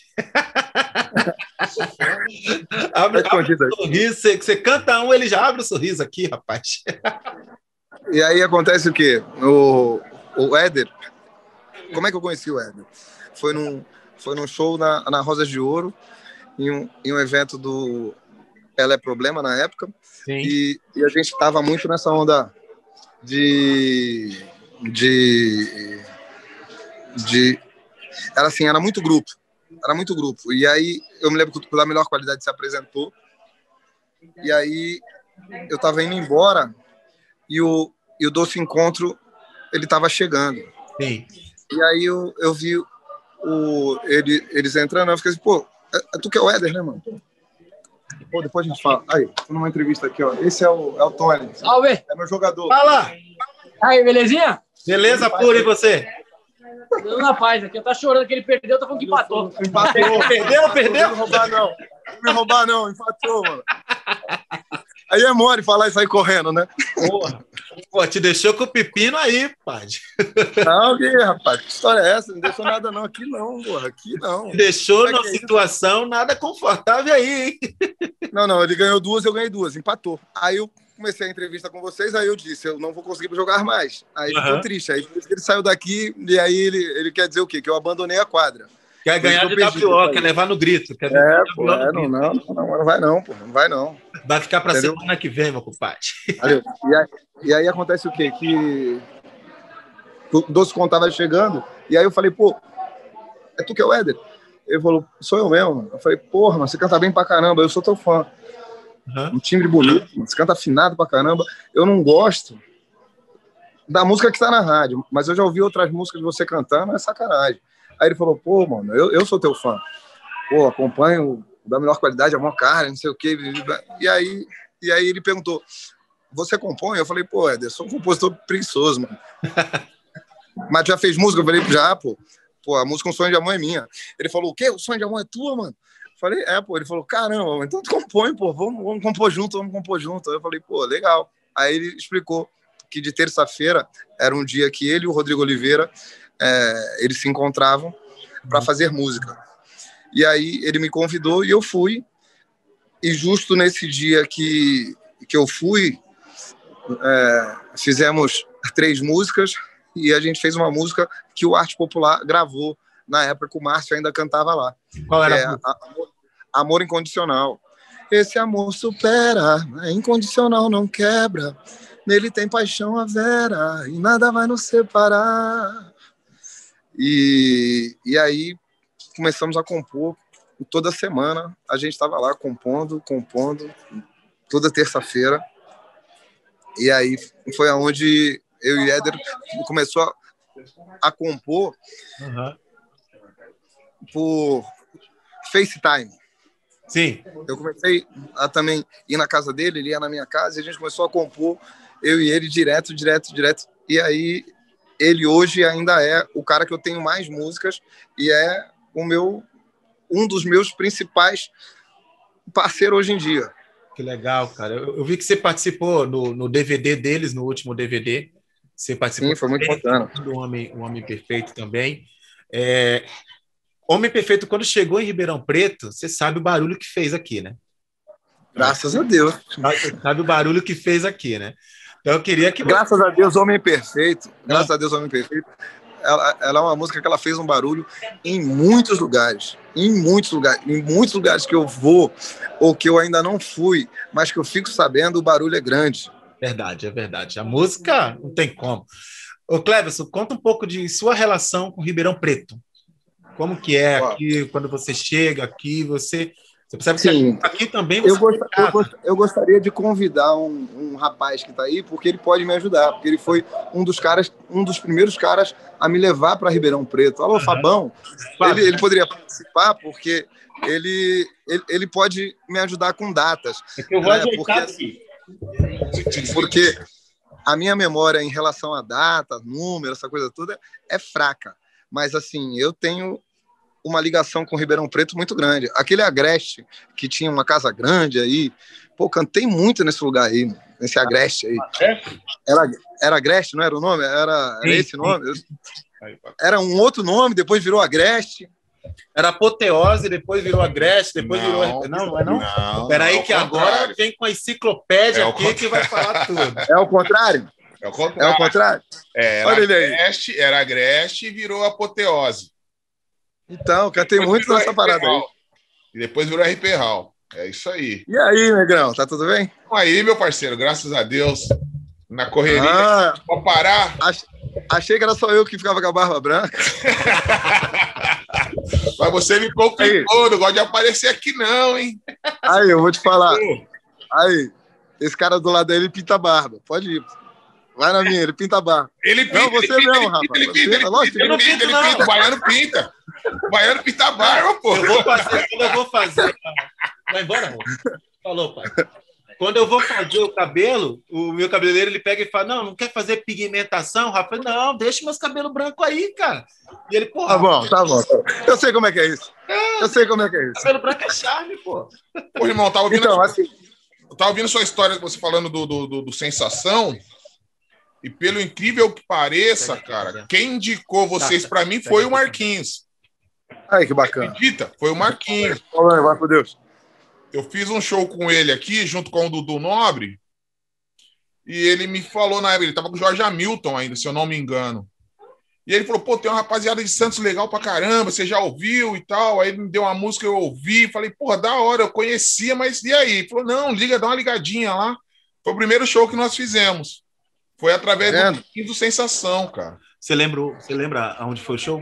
abre um sorriso, você canta um, ele já abre um sorriso aqui, rapaz. E aí acontece o quê? O Éder, como é que eu conheci o Éder? Foi num show na Rosas de Ouro, em um evento do Ela é Problema, na época. Sim. E a gente estava muito nessa onda era muito grupo. E aí eu me lembro que o Da Melhor Qualidade se apresentou. E aí eu estava indo embora e o Doce Encontro, ele estava chegando. Sim. E aí eu vi eles entrando, eu fiquei assim, pô, tu que é o Éder, né, mano? Pô, depois a gente fala. Aí, tô numa entrevista aqui, ó. Esse é o Tony. Salve! É meu jogador. Fala! Aí, belezinha? Beleza pura, e você? Dando na paz aqui. Eu tá chorando que ele perdeu, tá falando que empatou. Perdeu? Não me roubar, não. Empatou, mano. Aí é mole falar isso aí correndo, né? Porra. Pô, te deixou com o pepino aí, pai. Não, rapaz, que história é essa? Não deixou nada não. Aqui não, porra. Aqui não. Deixou numa situação nada confortável aí, hein? Não, ele ganhou 2, eu ganhei 2. Empatou. Aí eu comecei a entrevista com vocês, aí eu disse, eu não vou conseguir jogar mais. Aí ficou triste. Aí ele saiu daqui e aí ele quer dizer o quê? Que eu abandonei a quadra. Quer ganhar de WO, quer levar no grito. Não vai não, pô. Não vai não. Vai ficar pra semana que vem, meu compadre. E aí acontece o quê? Que o Doce Encontro tava chegando, e aí eu falei, pô, é tu que é o Éder? Ele falou, sou eu mesmo. Eu falei, porra, mas você canta bem pra caramba, eu sou teu fã. Um timbre bonito, você canta afinado pra caramba. Eu não gosto da música que tá na rádio, mas eu já ouvi outras músicas de você cantando, é sacanagem. Aí ele falou, pô, mano, eu sou teu fã. Pô, acompanho Da Melhor Qualidade, Amor Carne, não sei o quê. E aí ele perguntou, você compõe? Eu falei, pô, Éder, sou um compositor preguiçoso, mano. Mas já fez música? Eu falei, já, pô. Pô, a música Um Sonho de Amor é minha. Ele falou, o quê? O Sonho de Amor é tua, mano? Eu falei, pô. Ele falou, caramba, então tu compõe, pô. Vamos compor junto. Aí eu falei, pô, legal. Aí ele explicou que de terça-feira era um dia que ele e o Rodrigo Oliveira eles se encontravam para fazer música. E aí ele me convidou e eu fui. E justo nesse dia que eu fui, fizemos 3 músicas e a gente fez uma música que o Arte Popular gravou na época que o Márcio ainda cantava lá. Qual era? Amor Incondicional. Esse amor supera, é incondicional, não quebra. Nele tem paixão a vera e nada vai nos separar. E aí começamos a compor. Toda semana a gente estava lá compondo, toda terça-feira. E aí foi aonde eu e Éder começou a compor por FaceTime. Sim. Eu comecei a também ir na casa dele, ele ia na minha casa, e a gente começou a compor, eu e ele, direto. E aí ele hoje ainda é o cara que eu tenho mais músicas e é um dos meus principais parceiros hoje em dia. Que legal, cara. Eu vi que você participou no DVD deles, no último DVD. Você participou. Sim, foi muito bacana. Do Homem Perfeito também. Homem Perfeito, quando chegou em Ribeirão Preto, você sabe o barulho que fez aqui, né? Graças a Deus. Sabe o barulho que fez aqui, né? Então eu queria que... Graças a Deus, Homem Perfeito. Graças a Deus, Homem Perfeito. ela é uma música que ela fez um barulho em muitos lugares. Em muitos lugares que eu vou ou que eu ainda não fui, mas que eu fico sabendo, o barulho é grande. Verdade, é verdade. A música não tem como. Ô, Cleverson, conta um pouco de sua relação com Ribeirão Preto. Como que é aqui, quando você chega aqui, você percebe Sim, que aqui também eu gostaria de convidar um rapaz que está aí, porque ele pode me ajudar, porque ele foi um dos primeiros caras a me levar para Ribeirão Preto. Alô, Fabão, ele poderia participar, porque ele pode me ajudar com datas. É que eu vou ajeitar aqui. Porque a minha memória em relação a data, número, essa coisa toda, é fraca. Mas, assim, eu tenho uma ligação com Ribeirão Preto muito grande. Aquele Agreste, que tinha uma casa grande aí, pô, cantei muito nesse lugar aí, nesse Agreste aí. Era Agreste, não era o nome? Era esse nome? Era um outro nome, depois virou Agreste. Era Apoteose, depois virou Agreste, depois virou... Não é não? Peraí que agora vem com a enciclopédia aqui que vai falar tudo. É o contrário? É o contrário. É o contrário? Era Agreste e virou Apoteose. Então, cantei muito nessa parada aí. E depois virou RP Hall. É isso aí. E aí, negrão, tá tudo bem? Aí, meu parceiro, graças a Deus, na correria. Vou parar. Achei que era só eu que ficava com a barba branca. Mas você me complicou, não gosta de aparecer aqui não, hein? Aí, eu vou te falar. Aí, esse cara do lado dele pinta a barba. Pode ir. Vai na minha, ele pinta a barba. Não, você mesmo, rapaz. Ele pinta, o baiano pinta. O baiano pinta a barba, pô. Quando eu vou fazer... Vai embora, amor. Falou, pai. Quando eu vou fazer o cabelo, o meu cabeleireiro ele pega e fala: não quer fazer pigmentação, Rafa? Não, deixa meus cabelos brancos aí, cara. E ele, porra. Tá bom. Eu sei como é que é isso. Cabelo branco é charme, pô. Pô, irmão, tava ouvindo, assim, eu tava ouvindo sua história, você falando do Sensação, e pelo incrível que pareça, cara, quem indicou vocês pra mim foi o Marquinhos. Aí, que bacana. Acredita? Foi o Marquinhos. Vai por Deus. Eu fiz um show com ele aqui, junto com o Dudu Nobre, e ele me falou na época, ele tava com o Jorge Hamilton ainda, se eu não me engano. E ele falou, pô, tem uma rapaziada de Santos legal pra caramba, você já ouviu e tal? Aí ele me deu uma música, eu ouvi, falei, porra, da hora, eu conhecia, mas e aí? Ele falou, não, liga, dá uma ligadinha lá. Foi o primeiro show que nós fizemos. Foi através do Sensação, cara. Você lembra aonde foi o show?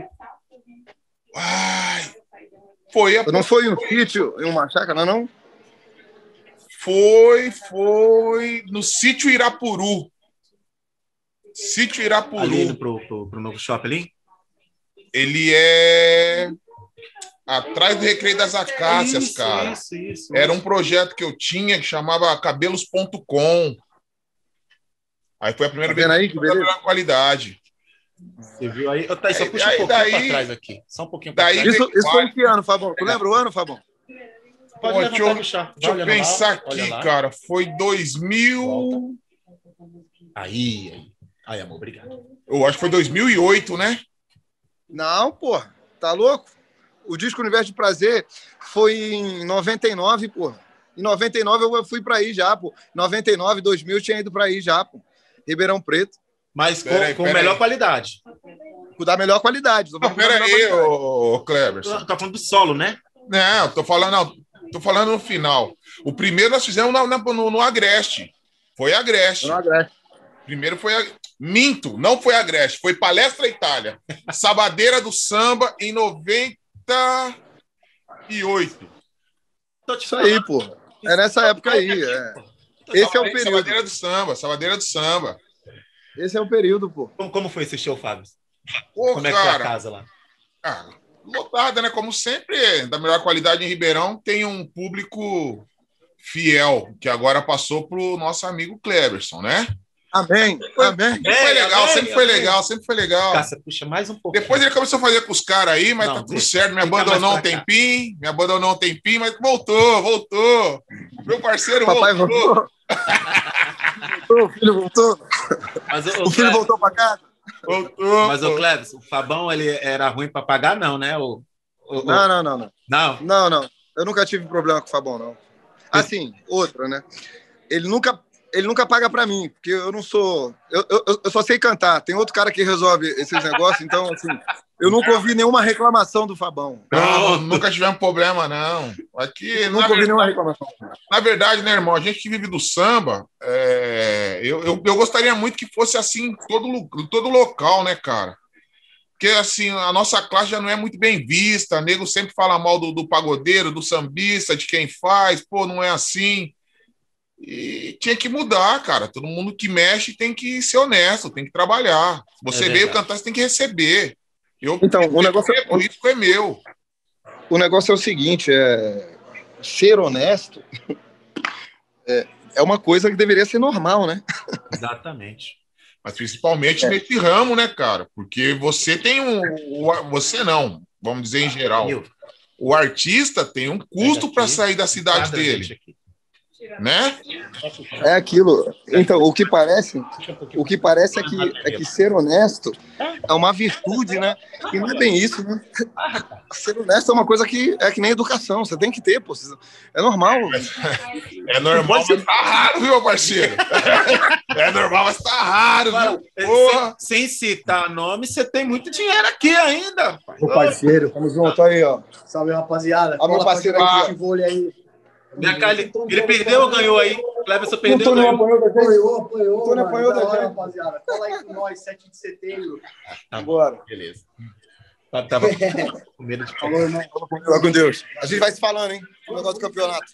Ai, não foi um sítio, em uma chácara, não? Foi no sítio Irapuru. Ali pro novo shopping ali? Ele é atrás do Recreio das Acácias, cara. Isso. Era um projeto que eu tinha que chamava cabelos.com. Aí foi a primeira vez que beleza. Pela qualidade. Você viu aí? Só puxa um pouquinho para trás aqui. Só um pouquinho para trás. Isso foi em que ano, Fabão? Tu lembra o ano, Fabão? Deixa eu pensar aqui, cara. Foi 2000... Aí, amor, obrigado. Eu acho que foi 2008, né? Não, porra. Tá louco? O disco Universo de Prazer foi em 99, porra. Em 99 eu fui pra aí já, pô. Em 99, 2000 eu tinha ido pra aí já, pô. Ribeirão Preto. Mas com melhor qualidade. Da melhor qualidade. Não, peraí, ô Cleverson. Tá falando do solo, né? Não, tô falando no final. O primeiro nós fizemos no Agreste. Foi Agreste. No Agreste. Primeiro foi Minto, não foi Agreste, foi Palestra Itália. Sabadeira do Samba em 98. Isso aí, pô. É nessa época aí. Esse é o período. Sabadeira do Samba. Esse é o período, pô. Como foi esse show, Fábio? Como é que foi a casa lá? Lotada, né? Como sempre, da melhor qualidade em Ribeirão, tem um público fiel, que agora passou pro nosso amigo Cleverson, né? Amém. Sempre foi legal. Cássio, puxa mais um pouco. Depois ele começou a fazer com os caras aí, mas tá tudo certo. Me abandonou um tempinho, mas voltou. Meu parceiro voltou. O filho voltou. O filho voltou pra casa. Voltou. Mas o Cleverson, o Fabão, ele era ruim pra pagar, não, né? Não. Não? Eu nunca tive problema com o Fabão, não. Assim, outra, né? Ele nunca ele nunca paga para mim, porque eu não sou... Eu só sei cantar. Tem outro cara que resolve esses negócios, então, assim, eu nunca ouvi nenhuma reclamação do Fabão. Não, nunca tivemos problema, não. Aqui, nunca ouvi nenhuma reclamação. Na verdade, né, irmão, a gente que vive do samba, eu gostaria muito que fosse assim em todo local, né, cara? Porque, assim, a nossa classe já não é muito bem vista, nego sempre fala mal do pagodeiro, do sambista, de quem faz, pô, não é assim. E tinha que mudar, cara. Todo mundo que mexe tem que ser honesto, tem que trabalhar. Você veio cantar, você tem que receber. Então, o risco é meu. O negócio é o seguinte, ser honesto é uma coisa que deveria ser normal, né? Exatamente. Mas principalmente nesse ramo, né, cara? Porque você tem você não, vamos dizer em geral. O artista tem um custo para sair da cidade dele. Né? É aquilo. Então, o que parece é que ser honesto é uma virtude, né? E não é bem isso, né? Ser honesto é uma coisa que é que nem educação, você tem que ter, pô. É normal. É normal, mas tá raro, viu, parceiro? É normal, mas tá raro, viu? Sem citar nome, você tem muito dinheiro aqui ainda. Ô, parceiro, tamo junto aí, ó. Salve, rapaziada. Ó, meu parceiro aqui. Aí. Minha cara, ele perdeu ou ganhou aí? Cleverson perdeu ou ganhou? Apoiou. Antônio apanhou da gente. Rapaziada. Fala aí com nós, 7 de setembro. Bora. Beleza. Tava com medo de falar. Falou com Deus. A gente vai se falando, hein? No negócio do campeonato.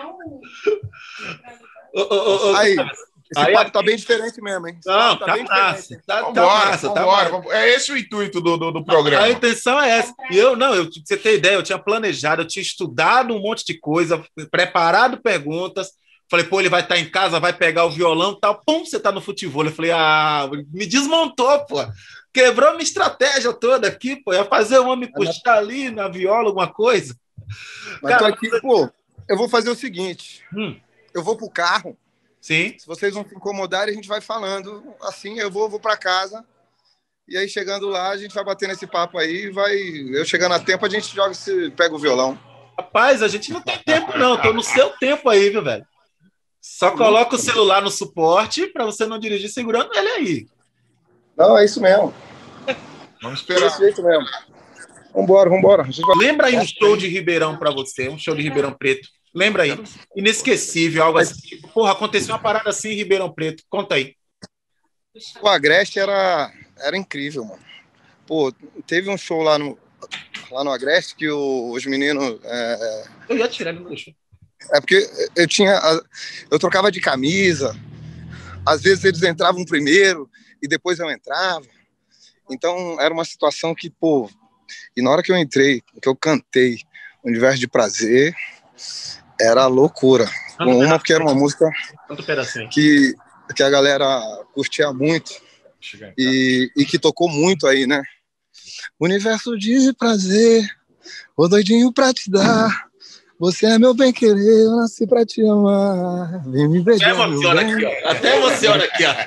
Aí. Esse papo tá bem diferente mesmo, hein? Não, tá massa. Tá massa. É esse o intuito do programa. A intenção é essa. E pra você ter ideia, eu tinha planejado, eu tinha estudado um monte de coisa, preparado perguntas. Falei, pô, ele vai estar em casa, vai pegar o violão e tal. Pum, você tá no futebol. Eu falei, me desmontou, pô. Quebrou minha estratégia toda aqui, pô. Ia fazer o homem puxar ali na viola, alguma coisa. Mas cara, tô aqui, pô, eu vou fazer o seguinte. Eu vou pro carro. Sim. Se vocês não se incomodarem, a gente vai falando. Assim, eu vou para casa. E aí, chegando lá, a gente vai bater nesse papo aí. Eu chegando a tempo, a gente pega o violão. Rapaz, a gente não tem tempo, não. Tô no seu tempo aí, viu, velho? Só coloca o celular no suporte para você não dirigir segurando ele aí. Não, é isso mesmo. Vamos esperar. Desse jeito mesmo. Vambora. Lembra aí um show de Ribeirão para você, um show de Ribeirão Preto. Lembra aí? Inesquecível, algo assim. Porra, aconteceu uma parada assim em Ribeirão Preto. Conta aí. O Agreste era incrível, mano. Pô, teve um show lá no Agreste que os meninos... Eu ia tirar ele no show. É porque eu trocava de camisa. Às vezes eles entravam primeiro e depois eu entrava. Então era uma situação que, pô... E na hora que eu entrei, que eu cantei Universo de Prazer... Era loucura. Porque era uma música que a galera curtia muito e que tocou muito aí, né? Universo de prazer, ô doidinho pra te dar. Você é meu bem-querer, eu nasci pra te amar. Vem me beijar. Até emociona aqui, ó.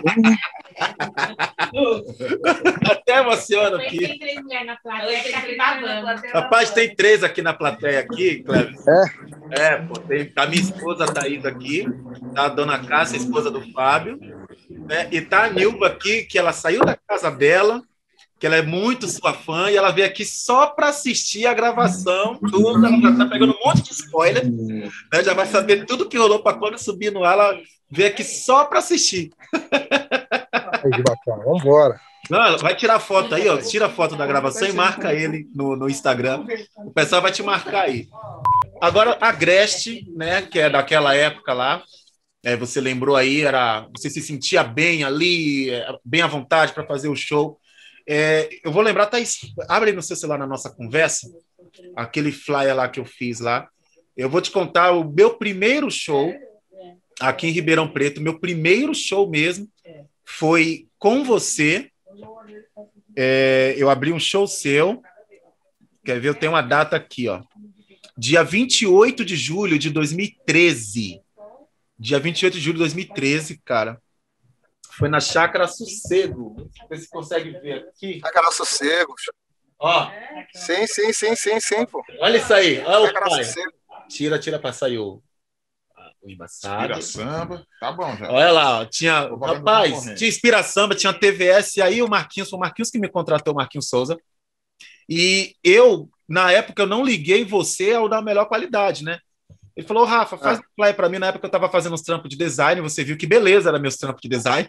Até emociona aqui. Tem 3 mulheres na plateia. Rapaz, tem 3 aqui na plateia, aqui, Cleber. Pô, tem a minha esposa, a Thaís, aqui, tá a dona Cássia, a esposa do Fábio, né? E tá a Nilva aqui, que ela saiu da casa dela, que ela é muito sua fã, e ela veio aqui só para assistir a gravação, tudo, ela já tá pegando um monte de spoiler, né? Já vai saber tudo que rolou para quando subir no ar, ela veio aqui só para assistir. Que bacana, vambora. Não, vai tirar foto aí, ó. Tira a foto da gravação e marca ele no Instagram. O pessoal vai te marcar aí. Agora, a Agreste, né, que é daquela época lá, você lembrou aí, você se sentia bem ali, bem à vontade para fazer o show. Eu vou lembrar, Thaís, abre aí no seu celular na nossa conversa, aquele flyer lá que eu fiz lá. Eu vou te contar o meu primeiro show aqui em Ribeirão Preto, meu primeiro show mesmo, foi com você. Eu abri um show seu. Quer ver? Eu tenho uma data aqui, ó. Dia 28 de julho de 2013. Dia 28 de julho de 2013, cara. Foi na Chácara Sossego. Não sei se você consegue ver aqui. Chácara Sossego. Ó. Sim, pô. Olha isso aí. Olha o pai. Sossego. Tira para sair o... O Embaçado. Inspira Samba. Tá bom, já. Olha lá, ó, tinha. Tô valendo Rapaz, concorrente. tinha Inspira Samba, tinha TVS, e aí o Marquinhos, foi o Marquinhos que me contratou, o Marquinhos Souza. E eu, na época, eu não liguei você ao da melhor qualidade, né? Ele falou, Rafa, faz um flyer para mim. Na época eu estava fazendo uns trampos de design, você viu que beleza era meus trampos de design.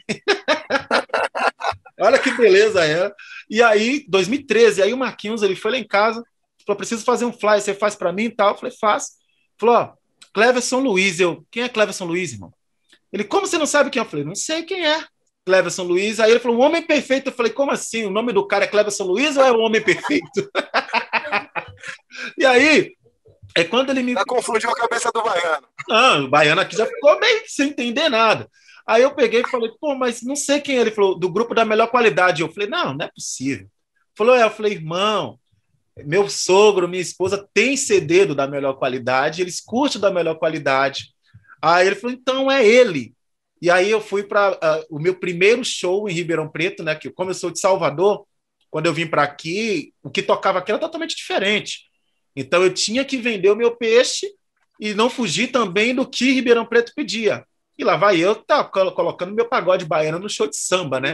Olha que beleza era. E aí, 2013, aí o Marquinhos, ele foi lá em casa, falou, preciso fazer um flyer, você faz para mim e tal? Eu falei, faço. Falou, ó, Cleverson Luiz. Eu, quem é Cleverson Luiz, irmão? Ele, como você não sabe quem é? Eu falei, não sei quem é. Cleverson Luiz. Aí ele falou, o Homem Perfeito. Eu falei, como assim? O nome do cara é Cleverson Luiz ou é o Homem Perfeito? E aí, é quando ele me... Já confundiu a cabeça do baiano. Não, o baiano aqui já ficou meio sem entender nada. Aí eu peguei e falei, pô, mas não sei quem é. Ele falou, do grupo da melhor qualidade. Eu falei, não é possível. Falou, eu falei, irmão, meu sogro, minha esposa tem CD do da melhor qualidade, eles curtem da melhor qualidade. Aí ele falou, então é ele. E aí eu fui para o meu primeiro show em Ribeirão Preto, né? Que como eu sou de Salvador, quando eu vim para aqui, o que tocava aqui era totalmente diferente. Então eu tinha que vender o meu peixe e não fugir também do que Ribeirão Preto pedia. E lá vai eu tá colocando meu pagode baiano no show de samba, né?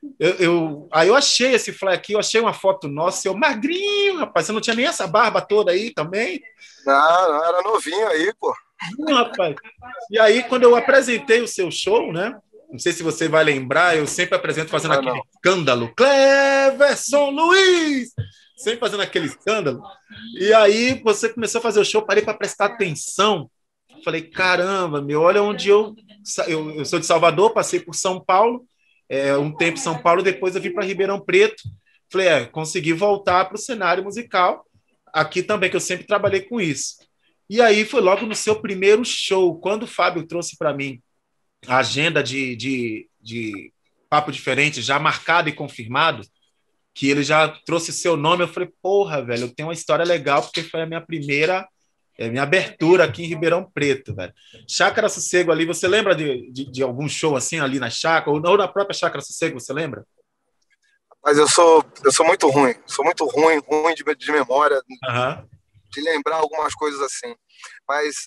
Aí eu achei esse fly aqui, eu achei uma foto nossa, eu magrinho, rapaz, você não tinha nem essa barba toda aí também? Não, era novinho aí, pô. Rapaz. E aí, quando eu apresentei o seu show, né? Não sei se você vai lembrar, eu sempre apresento fazendo aquele escândalo. Cleverson Luiz! Sempre fazendo aquele escândalo. E aí, você começou a fazer o show, parei para prestar atenção. Falei, caramba, meu, olha onde eu sou de Salvador, passei por São Paulo, um tempo em São Paulo, depois eu vim para Ribeirão Preto. Falei, consegui voltar para o cenário musical, aqui também, que eu sempre trabalhei com isso. E aí foi logo no seu primeiro show, quando o Fábio trouxe para mim a agenda de Papo Diferente, já marcado e confirmado, que ele já trouxe seu nome, eu falei, porra, velho, eu tenho uma história legal, porque foi a minha primeira, minha abertura aqui em Ribeirão Preto, velho. Chácara Sossego ali, você lembra de algum show assim ali na Chácara, ou na própria Chácara Sossego, você lembra? Mas eu sou muito ruim, ruim de memória, de lembrar algumas coisas assim. Mas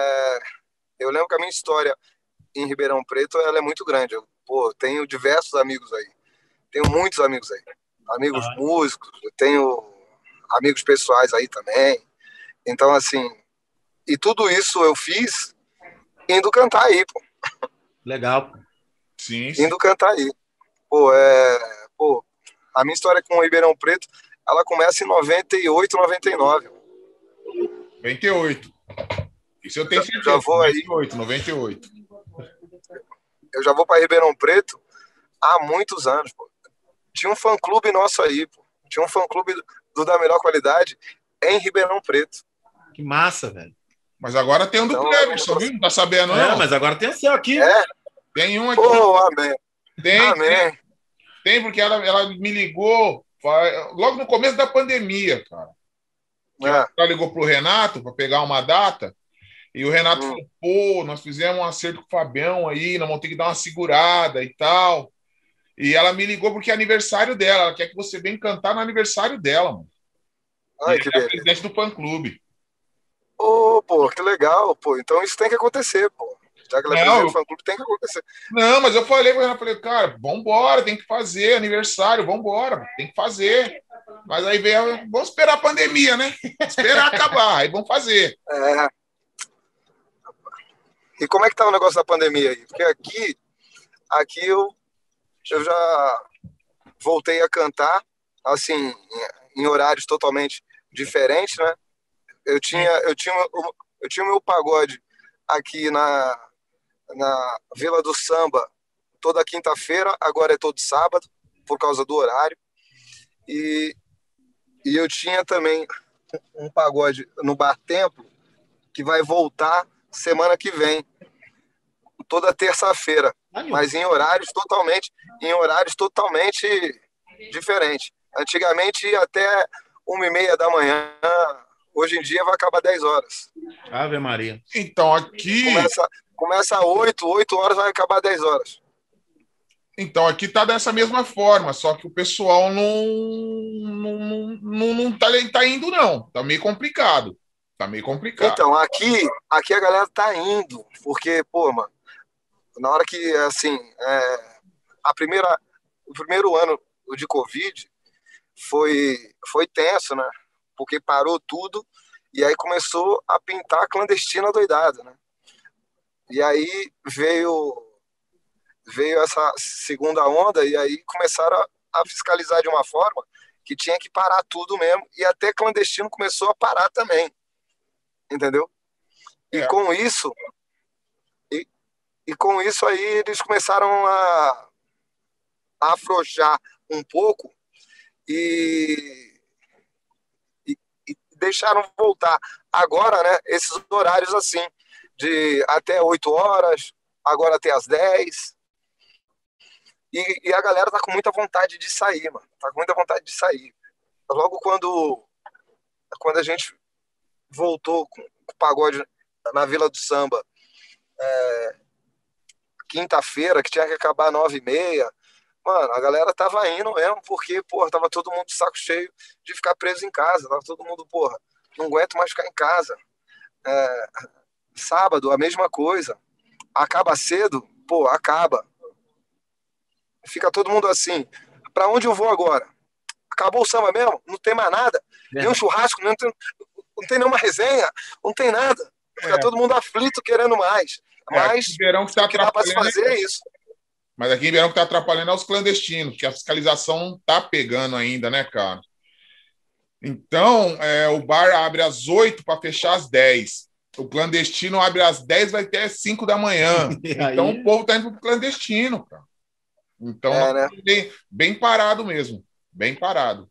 eu lembro que a minha história em Ribeirão Preto ela é muito grande. Eu tenho diversos amigos aí. Tenho muitos amigos aí. Amigos músicos, eu tenho amigos pessoais aí também. Então, assim, e tudo isso eu fiz indo cantar aí, pô. Legal. Sim. Indo cantar aí. A minha história com o Ribeirão Preto, ela começa em 98, 99. 98. Isso eu tenho certeza. Já vou 98, 98. Eu já vou para Ribeirão Preto há muitos anos, pô. Tinha um fã-clube nosso aí, pô. Tinha um fã-clube do da melhor qualidade em Ribeirão Preto. Que massa, velho. Mas agora tem um do Cleverson, viu? Não tá sabendo, não? Mas agora tem o seu aqui. Tem um aqui. Amém. Amém. Tem, porque ela me ligou logo no começo da pandemia, cara. Ela ligou pro Renato para pegar uma data. E o Renato falou, pô, nós fizemos um acerto com o Fabião aí, nós vamos ter que dar uma segurada e tal. E ela me ligou porque é aniversário dela. Ela quer que você venha cantar no aniversário dela, mano. Ai, que beleza. É presidente do fã-clube. Pô, que legal, pô. Então isso tem que acontecer, pô. Já que ela é presidente do fã-clube, tem que acontecer. Não, mas eu falei pro Renato, falei, cara, vambora, tem que fazer, aniversário, vambora, tem que fazer. Mas aí veio, vamos esperar a pandemia, né? Esperar acabar, aí vamos fazer. E como é que tá o negócio da pandemia aí? Porque aqui eu já voltei a cantar, assim, em horários totalmente diferentes, né? Eu tinha o meu pagode aqui na Vila do Samba toda quinta-feira, agora é todo sábado, por causa do horário. E eu tinha também um pagode no Bar Templo, que vai voltar semana que vem, toda terça-feira, mas em horários totalmente diferentes. Antigamente ia até 1h30 da manhã, hoje em dia vai acabar 10 horas. Ave Maria. Então aqui... Começa às 8 horas, vai acabar 10 horas. Então aqui tá dessa mesma forma, só que o pessoal não tá indo não, tá meio complicado. Tá meio complicado. Então, aqui a galera tá indo, porque, pô, mano, na hora que, assim, o primeiro ano de Covid foi tenso, né? Porque parou tudo e aí começou a pintar a clandestina doidada, né? E aí veio essa segunda onda e aí começaram a fiscalizar de uma forma que tinha que parar tudo mesmo e até clandestino começou a parar também, entendeu? E É. com isso e com isso aí eles começaram a afrouxar um pouco e, e deixaram voltar agora, né? Esses horários assim de até 8 horas, agora até as 10. E a galera tá com muita vontade de sair, mano. Tá com muita vontade de sair. Logo quando a gente voltou com o pagode na Vila do Samba, quinta-feira, que tinha que acabar 9h30, mano, a galera tava indo mesmo, porque, porra, tava todo mundo de saco cheio de ficar preso em casa. Tava todo mundo, porra, não aguento mais ficar em casa. Sábado, a mesma coisa. Acaba cedo, pô, acaba. Fica todo mundo assim, pra onde eu vou agora? Acabou o samba mesmo? Não tem mais nada? Nem um churrasco, não tem nenhuma resenha, não tem nada. Fica todo mundo aflito querendo mais. Mas o que dá pra se fazer é isso. Mas aqui em Ribeirão que tá atrapalhando é os clandestinos, que a fiscalização não tá pegando ainda, né, cara? Então, o bar abre às 8 para fechar às 10. O clandestino abre às 10, vai até 5 da manhã. Então o povo tá indo pro clandestino, cara. Então, né? bem parado mesmo. Bem parado.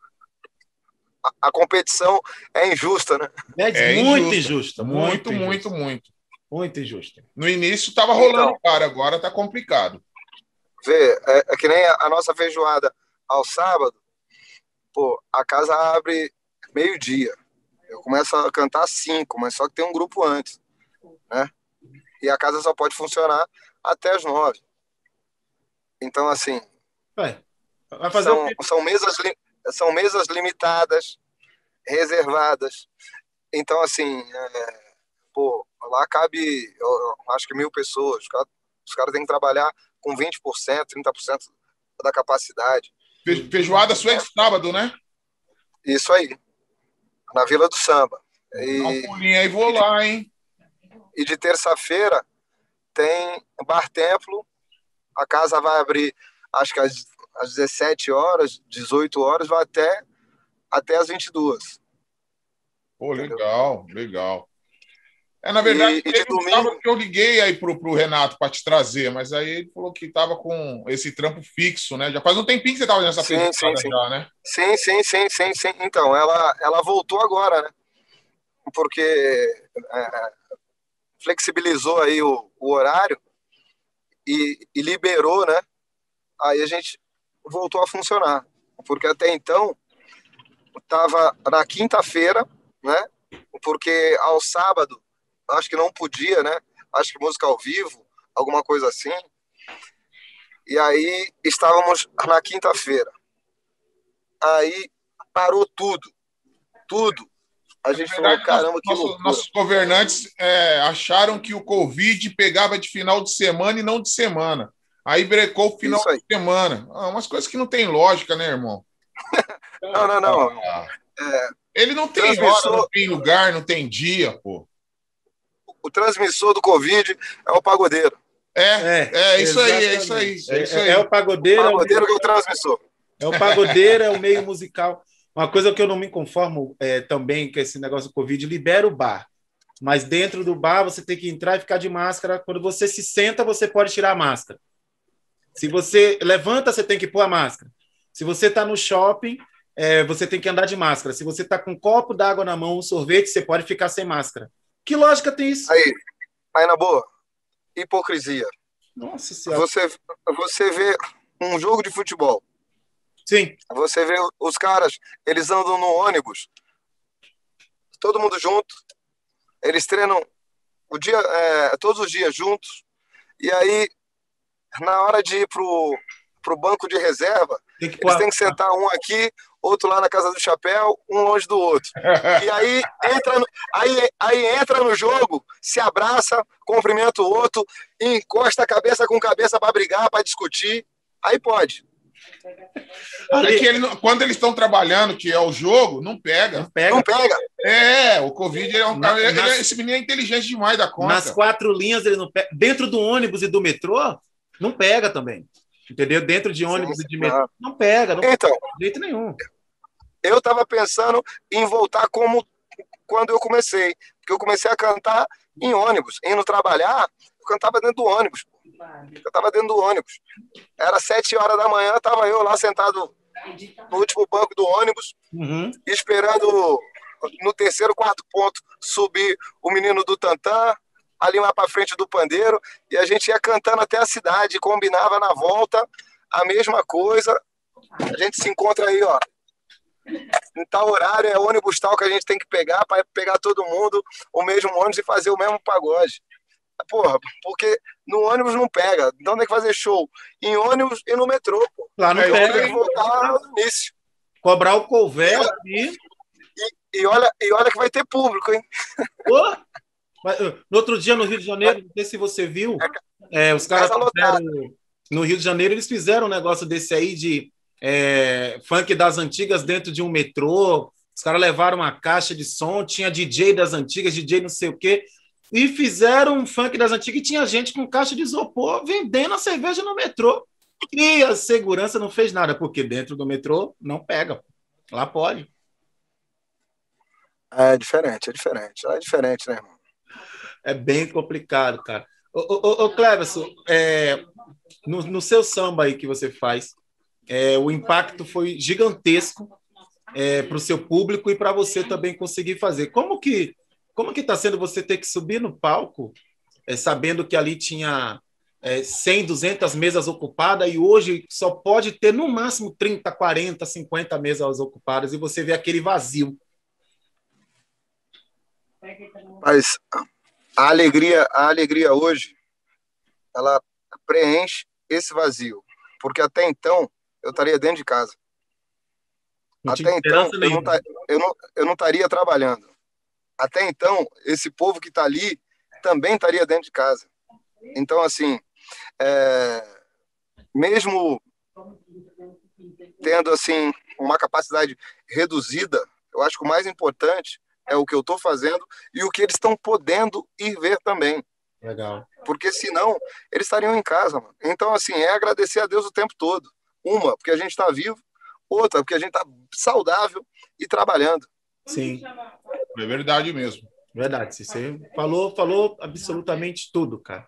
A competição é injusta, né? Muito injusta. Muito injusta. No início tava rolando, cara. Agora tá complicado. Vê, é que nem a nossa feijoada ao sábado, pô, a casa abre meio-dia. Eu começo a cantar 5, mas só que tem um grupo antes, né? E a casa só pode funcionar até as 9. Então, assim, vai fazer são mesas limitadas, reservadas. Então, assim, pô, lá cabe, eu acho que 1.000 pessoas. Os caras têm que trabalhar com 20%, 30% da capacidade. Feijoada sua é de sábado, né? Isso aí, na Vila do Samba. Dá um pulinho aí, vou lá, hein? E de terça-feira tem Bar Templo. A casa vai abrir, acho que às 17 horas, 18 horas, vai até às 22. Pô, legal. Na verdade, e de domingo que eu liguei aí pro Renato para te trazer, mas aí ele falou que tava com esse trampo fixo, né? Já faz um tempinho que você tava nessa feijoada já, né? Sim. Então, ela voltou agora, né? Porque flexibilizou aí o horário e liberou, né? Aí a gente voltou a funcionar. Porque até então estava na quinta-feira, né? Porque ao sábado acho que não podia, né? Acho que música ao vivo, alguma coisa assim. E aí estávamos na quinta-feira. Aí parou tudo. A gente falou, caramba, que loucura. Nossos governantes acharam que o Covid pegava de final de semana e não de semana. Aí brecou o final de semana. Umas coisas que não tem lógica, né, irmão? Não. Ele não tem hora, não tem lugar, não tem dia, pô. O transmissor do Covid é o pagodeiro. Isso aí. É o pagodeiro. O pagodeiro que é o transmissor. É o pagodeiro, é o meio musical. Uma coisa que eu não me conformo também com esse negócio do Covid, libera o bar. Mas dentro do bar você tem que entrar e ficar de máscara. Quando você se senta, você pode tirar a máscara. Se você levanta, você tem que pôr a máscara. Se você está no shopping, você tem que andar de máscara. Se você está com um copo d'água na mão, um sorvete, você pode ficar sem máscara. Que lógica tem isso? Aí na boa, hipocrisia. Nossa Senhora. Você vê um jogo de futebol. Sim. Você vê os caras, eles andam no ônibus, todo mundo junto, eles treinam todos os dias juntos, e aí, na hora de ir pro banco de reserva, Eles têm que sentar um aqui, outro lá na Casa do Chapéu, um longe do outro. E aí entra no jogo, se abraça, cumprimenta o outro, encosta a cabeça com cabeça para brigar, para discutir. Aí pode. É que quando eles estão trabalhando, que é o jogo, não pega. Não pega. O Covid esse menino é inteligente demais da conta. Nas 4 linhas ele não pega. Dentro do ônibus e do metrô, não pega também. Entendeu? Dentro de ônibus e de metrô, não pega. Não então, pega de jeito nenhum. Eu estava pensando em voltar como quando eu comecei. Porque eu comecei a cantar em ônibus. Indo trabalhar, eu cantava dentro do ônibus. Era 7 horas da manhã, estava eu lá sentado no último banco do ônibus, esperando no 3º, 4º ponto subir o menino do tantã, ali mais para frente do pandeiro, e a gente ia cantando até a cidade, combinava na volta a mesma coisa. A gente se encontra aí, ó, em tal horário, é ônibus tal que a gente tem que pegar para pegar todo mundo o mesmo ônibus e fazer o mesmo pagode. Porra, porque no ônibus não pega, então tem que fazer show em ônibus e no metrô. Lá não pega. Tem que voltar no início. Cobrar o couvé e olha que vai ter público, hein? Pô! No outro dia, no Rio de Janeiro, não sei se você viu, os caras no Rio de Janeiro, eles fizeram um negócio desse aí de funk das antigas dentro de um metrô. Os caras levaram uma caixa de som, tinha DJ das antigas, DJ não sei o quê, e fizeram um funk das antigas e tinha gente com caixa de isopor vendendo a cerveja no metrô. E a segurança não fez nada, porque dentro do metrô não pega. Lá pode. É diferente. Lá é diferente, né, irmão? É bem complicado, cara. Ô Cleverson, no seu samba aí que você faz, o impacto foi gigantesco para o seu público e para você também conseguir fazer. Como que está sendo você ter que subir no palco, sabendo que ali tinha 100, 200 mesas ocupadas e hoje só pode ter no máximo 30, 40, 50 mesas ocupadas e você vê aquele vazio? Mas a alegria hoje, ela preenche esse vazio, porque até então eu estaria dentro de casa. Até então eu não estaria trabalhando. Até então esse povo que está ali também estaria dentro de casa. Então, assim, mesmo tendo assim uma capacidade reduzida, eu acho que o mais importante é o que eu estou fazendo e o que eles estão podendo ir ver também. Legal. Porque senão eles estariam em casa, mano. Então, assim, agradecer a Deus o tempo todo. Uma, porque a gente está vivo. Outra, porque a gente está saudável e trabalhando. Sim. É verdade mesmo. Verdade. Você falou absolutamente tudo, cara.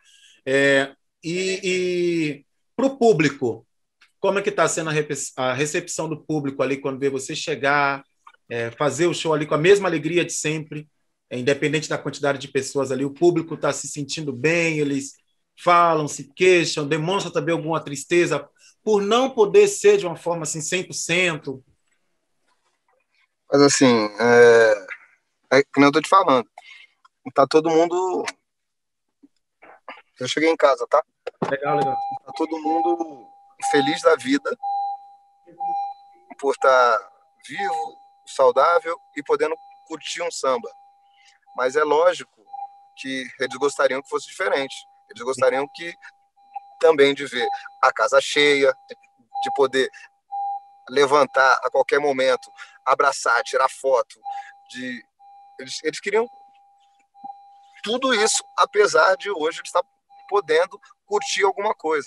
E para o público, como é que está sendo a recepção do público ali quando vê você chegar, fazer o show ali com a mesma alegria de sempre, independente da quantidade de pessoas ali, o público está se sentindo bem, eles falam, se queixam, demonstram também alguma tristeza por não poder ser de uma forma assim 100%? Mas assim, que nem eu tô te falando, tá todo mundo... Eu cheguei em casa, tá? Legal. Tá todo mundo feliz da vida por estar vivo, saudável e podendo curtir um samba. Mas é lógico que eles gostariam que fosse diferente. Eles gostariam também de ver a casa cheia, de poder levantar a qualquer momento, abraçar, tirar foto. Eles queriam tudo isso, apesar de hoje eles estar podendo curtir alguma coisa.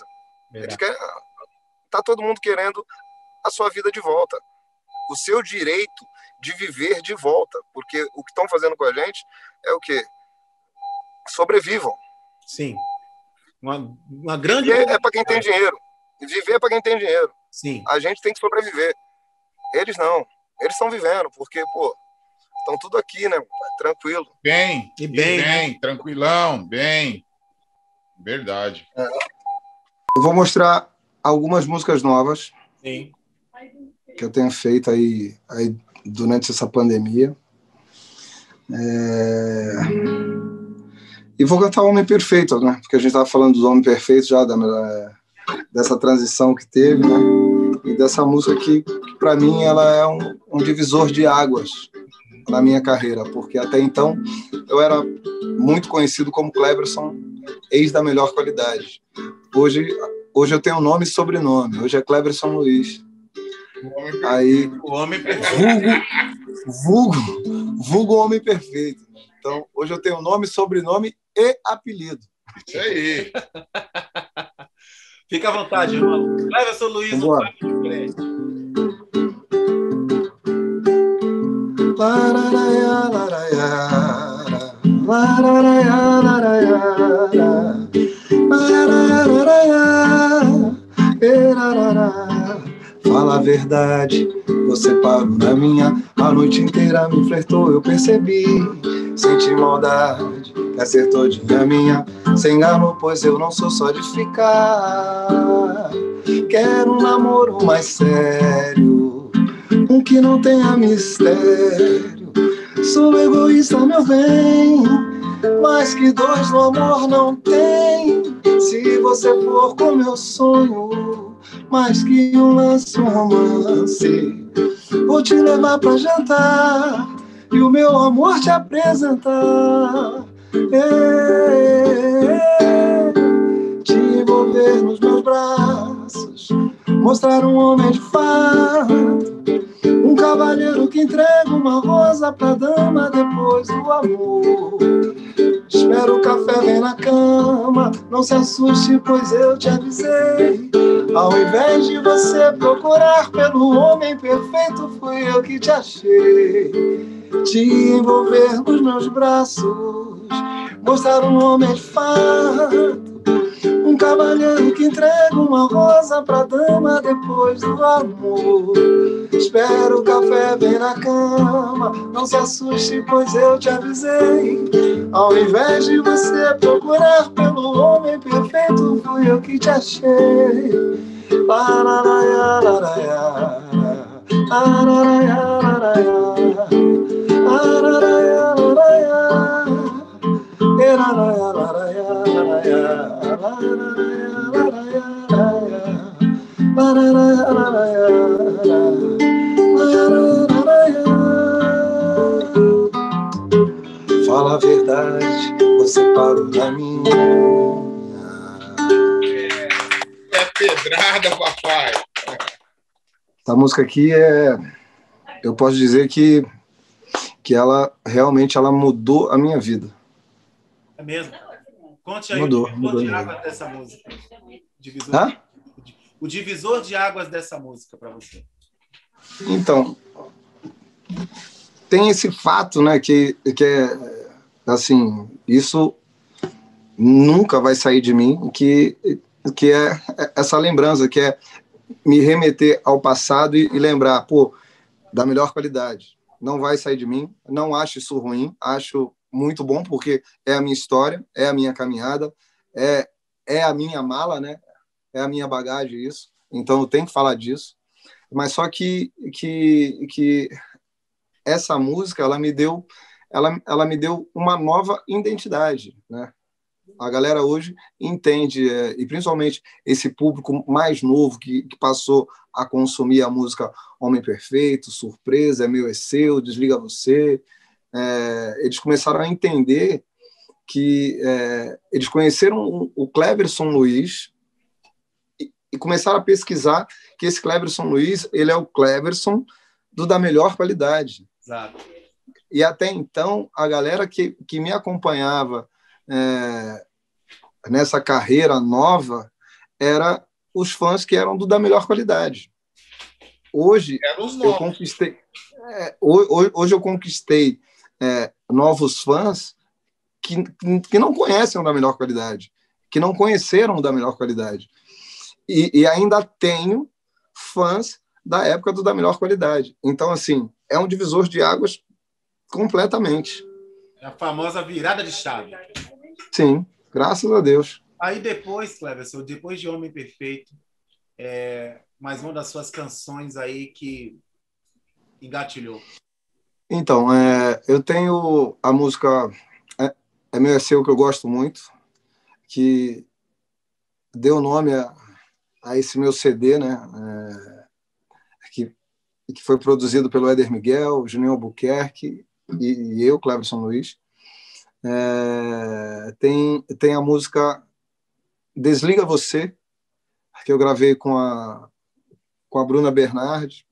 Tá todo mundo querendo a sua vida de volta. O seu direito de viver de volta. Porque o que estão fazendo com a gente é o quê? Sobrevivam. Sim. Uma grande... Viver é para quem tem dinheiro. Viver é para quem tem dinheiro. Sim. A gente tem que sobreviver. Eles não. Eles estão vivendo, porque, estão tudo aqui, né? Tranquilo. Bem, tranquilão, bem. Verdade. Eu vou mostrar algumas músicas novas. Sim. Que eu tenho feito aí durante essa pandemia. E vou cantar o Homem Perfeito, né? Porque a gente estava falando dos Homens Perfeitos já, dessa transição que teve, né? e dessa música que para mim, ela é um divisor de águas na minha carreira, porque até então eu era muito conhecido como Cleberson, ex da melhor qualidade. Hoje eu tenho nome e sobrenome. Hoje é Cleberson Luiz. Aí, o homem perfeito. vulgo homem perfeito. Então, hoje eu tenho nome, sobrenome e apelido. Isso aí. Fica à vontade, irmão. Cleberson Luiz, um papo diferente. Fala a verdade, você parou na minha. A noite inteira me flertou, eu percebi. Senti maldade, acertou de minha. Sem engano, pois eu não sou só de ficar. Quero um namoro mais sério, um que não tenha mistério. Sou egoísta, meu bem, mas que dois no amor não tem. Se você for com meu sonho, mais que um lance, um romance, vou te levar pra jantar e o meu amor te apresentar. Te envolver nos meus braços, mostrar um homem de fato, um cavalheiro que entrega uma rosa pra dama depois do amor. Espero o café, vem na cama, não se assuste, pois eu te avisei. Ao invés de você procurar pelo homem perfeito, fui eu que te achei. Te envolver nos meus braços, mostrar um homem de fato, um cavalheiro que entrega uma rosa pra dama depois do amor. Espero o café, vem na cama, não se assuste, pois eu te avisei. Ao invés de você procurar pelo homem perfeito, fui eu que te achei. Lararaia, lararaia, lararaia, lararaia, lararaia, lararaia, lararaia, fala a verdade, você parou na minha. É pedrada, papai. Essa música aqui eu posso dizer que ela realmente ela mudou a minha vida. É mesmo? Conte aí Mudou, o mudou divisor de mesmo. águas dessa música. O divisor de águas dessa música para você. Então, tem esse fato, né, que é, assim, isso nunca vai sair de mim, que é essa lembrança, que é me remeter ao passado e lembrar, pô, da melhor qualidade. Não vai sair de mim, não acho isso ruim, acho muito bom, porque é a minha história, é a minha caminhada, é a minha mala, né? É a minha bagagem, isso. Então, eu tenho que falar disso. Mas só que essa música, ela me deu uma nova identidade, né? A galera hoje entende, e principalmente esse público mais novo que passou a consumir a música Homem Perfeito, Surpresa, É Meu, É Seu, Desliga Você, eles começaram a entender que eles conheceram o Cleberson Luiz e começaram a pesquisar que esse Cleberson Luiz, ele é o Cleberson da melhor qualidade. Exato. E até então, a galera que me acompanhava nessa carreira nova era os fãs que eram da melhor qualidade. Hoje eu conquistei, hoje eu conquistei novos fãs que não conhecem o da melhor qualidade, que não conheceram o da melhor qualidade. E ainda tenho fãs da época do da melhor qualidade. Então, assim, é um divisor de águas completamente. É a famosa virada de chave. Sim, graças a Deus. Aí depois, Cleberson, depois de Homem Perfeito, mais uma das suas canções aí que engatilhou. Então, eu tenho a música É Meu, É Seu, que eu gosto muito, que deu nome a esse meu CD, né? que foi produzido pelo Éder Miguel, Juninho Albuquerque e eu, Cleverson Luiz. Tem a música Desliga Você, que eu gravei com a Bruna Bernardi.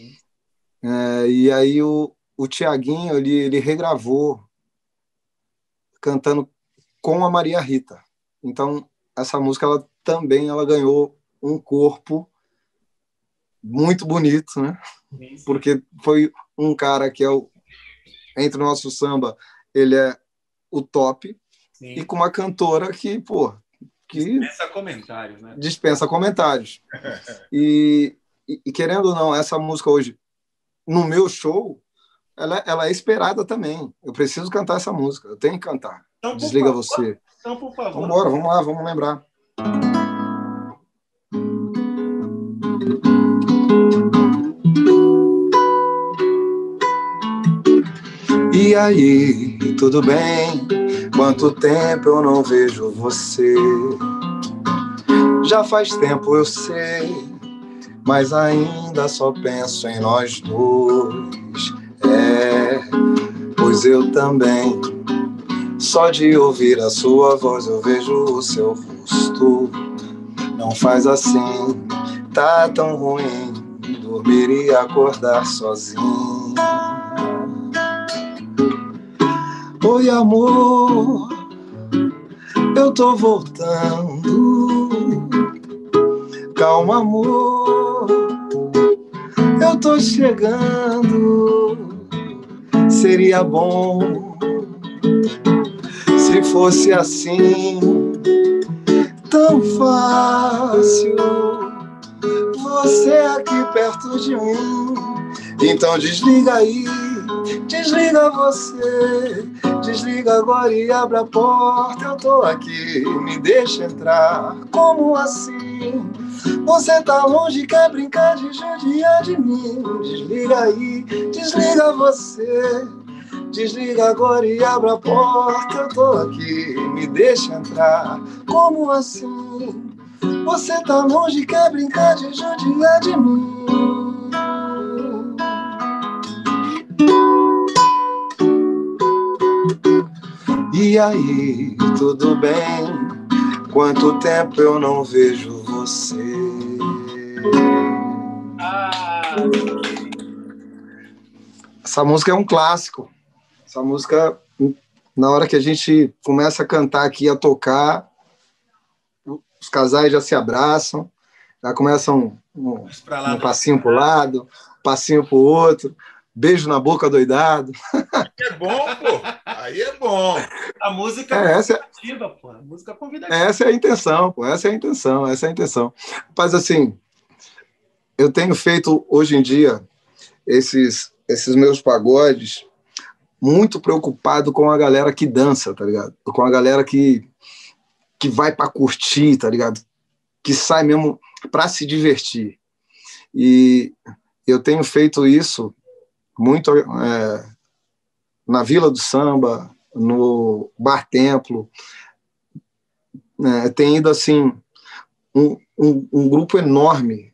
E aí o Tiaguinho ele regravou cantando com a Maria Rita. Então essa música ela também ganhou um corpo muito bonito, né? Porque foi um cara que entre o nosso samba, ele é o top. Sim. E com uma cantora que dispensa comentários, né? Dispensa comentários. E querendo ou não, essa música hoje, no meu show, ela é esperada também. Eu preciso cantar essa música, eu tenho que cantar. Então, Desliga Você. Então, por favor. Vamos lá, vamos lembrar. E aí, tudo bem? Quanto tempo eu não vejo você? Já faz tempo, eu sei, mas ainda só penso em nós dois. Pois eu também, só de ouvir a sua voz eu vejo o seu rosto. Não faz assim, tá tão ruim dormir e acordar sozinho. Oi, amor, eu tô voltando. Calma, amor, eu tô chegando. Seria bom se fosse assim, tão fácil, você aqui perto de mim. Então desliga aí, desliga você, desliga agora e abre a porta. Eu tô aqui, me deixa entrar. Como assim? Você tá longe, quer brincar de judiar de mim. Desliga aí, desliga você, desliga agora e abre a porta. Eu tô aqui, me deixa entrar. Como assim? Você tá longe, quer brincar de judiar de mim. E aí, tudo bem? Quanto tempo eu não vejo você? Essa música é um clássico. Essa música, na hora que a gente começa a cantar aqui, a tocar, os casais já se abraçam, já começam um passinho para o lado, passinho para o outro, beijo na boca doidado. É bom, pô. Aí é bom. A música convidativa, pô. A música convidativa. Essa é a intenção, pô. Essa é a intenção. Mas, assim, eu tenho feito, hoje em dia, esses meus pagodes muito preocupado com a galera que dança, tá ligado? Com a galera que vai para curtir, tá ligado? Que sai mesmo para se divertir. E eu tenho feito isso muito na Vila do Samba, no Bar Templo. Tem ido, assim, um grupo enorme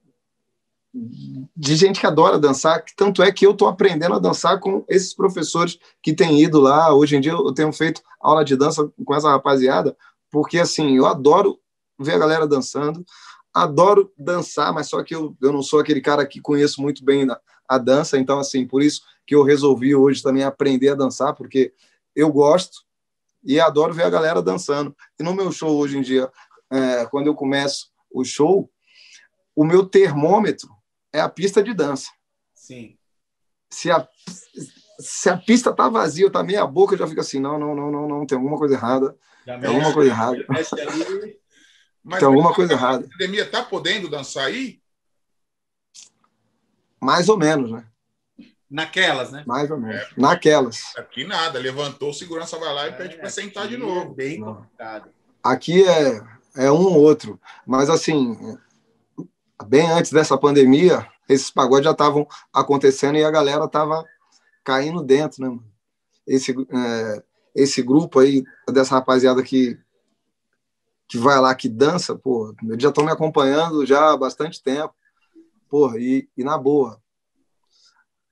de gente que adora dançar, que tanto é que eu estou aprendendo a dançar com esses professores que têm ido lá. Hoje em dia eu tenho feito aula de dança com essa rapaziada, porque, assim, eu adoro ver a galera dançando, adoro dançar, mas só que eu não sou aquele cara que conheço muito bem a dança, então, assim, por isso que eu resolvi hoje também aprender a dançar, porque eu gosto e adoro ver a galera dançando. E no meu show hoje em dia, quando eu começo o show, o meu termômetro é a pista de dança. Sim. Se a pista tá vazia, tá meia boca, eu já fico assim, não, tem alguma coisa errada. Tem alguma coisa errada. Tem alguma coisa errada. A academia tá podendo dançar aí? Mais ou menos, né? Naquelas, né? Mais ou menos. Naquelas. Aqui nada. Levantou, o segurança vai lá e pede para sentar de novo. Bem complicado. Aqui é um ou outro. Mas, assim, bem antes dessa pandemia, esses pagodes já estavam acontecendo e a galera estava caindo dentro, né, mano? Esse grupo aí, dessa rapaziada que vai lá, que dança, pô, eles já estão me acompanhando já há bastante tempo. Porra, e na boa,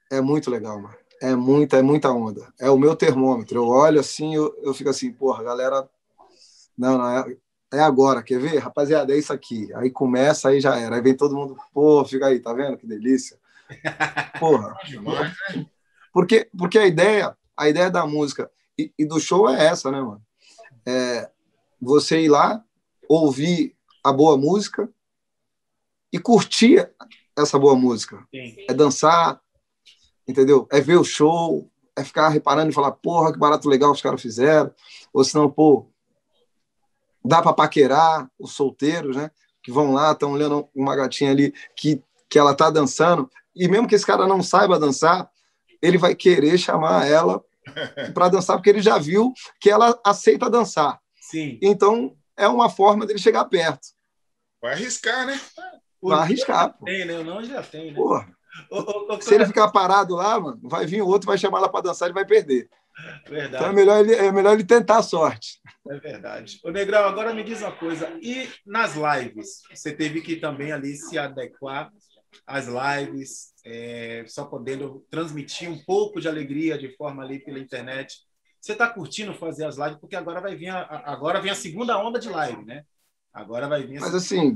É muito legal, mano. É muita onda. É o meu termômetro. Eu olho assim, eu fico assim, porra, galera. Não, é agora, quer ver? Rapaziada, é isso aqui. Aí começa, aí já era. Aí vem todo mundo, pô, fica aí, tá vendo? Que delícia. Porra. Demais. Porque a ideia da música e do show é essa, né, mano? Você ir lá, ouvir a boa música e curtir essa boa música. Sim. É dançar, entendeu? É ver o show, é ficar reparando e falar, porra, que barato legal os caras fizeram. Ou senão, pô, dá para paquerar os solteiros, né? Que vão lá, estão olhando uma gatinha ali que ela tá dançando. E mesmo que esse cara não saiba dançar, ele vai querer chamar ela para dançar, porque ele já viu que ela aceita dançar. Sim. Então, é uma forma dele chegar perto. Vai arriscar, né? Vai arriscar, pô. Tem, né? O não já tem, né? Porra. Se ele ficar parado lá, mano, vai vir outro, vai chamar ela para dançar, ele vai perder. Verdade. Então é melhor ele tentar a sorte. É verdade. Ô, Negrão, agora me diz uma coisa. E nas lives? Você teve que também ali se adequar às lives, só podendo transmitir um pouco de alegria de forma ali pela internet. Você está curtindo fazer as lives? Porque agora vai vir agora vem a segunda onda de live, né? Agora vai vir. Mas assim,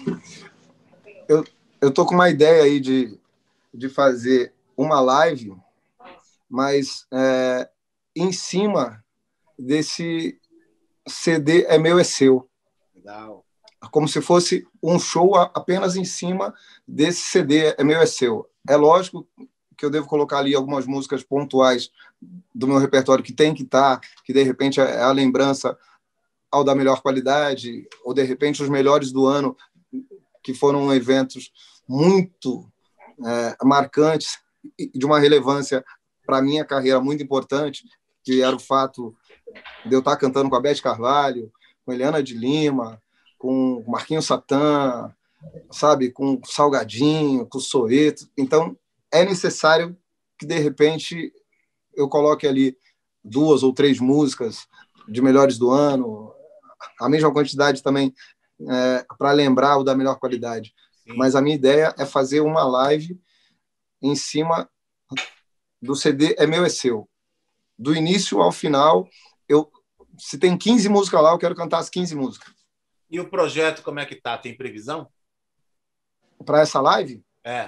eu tô com uma ideia aí de fazer uma live, mas em cima desse CD É Meu, É Seu. Legal. Como se fosse um show apenas em cima desse CD É Meu, É Seu. É lógico que eu devo colocar ali algumas músicas pontuais do meu repertório que tem que estar, que de repente é a lembrança ao da melhor qualidade, ou de repente os melhores do ano, que foram eventos muito marcantes e de uma relevância para a minha carreira muito importante, que era o fato de eu estar cantando com a Beth Carvalho, com Eliana de Lima, com Marquinhos Satã, sabe, com Salgadinho, com Soeto. Então, é necessário que, de repente, eu coloque ali 2 ou 3 músicas de melhores do ano, a mesma quantidade também para lembrar o da melhor qualidade. Sim. Mas a minha ideia é fazer uma live em cima do CD É Meu, É Seu. Do início ao final, se tem 15 músicas lá, eu quero cantar as 15 músicas. E o projeto, como é que tá? Tem previsão? Para essa live?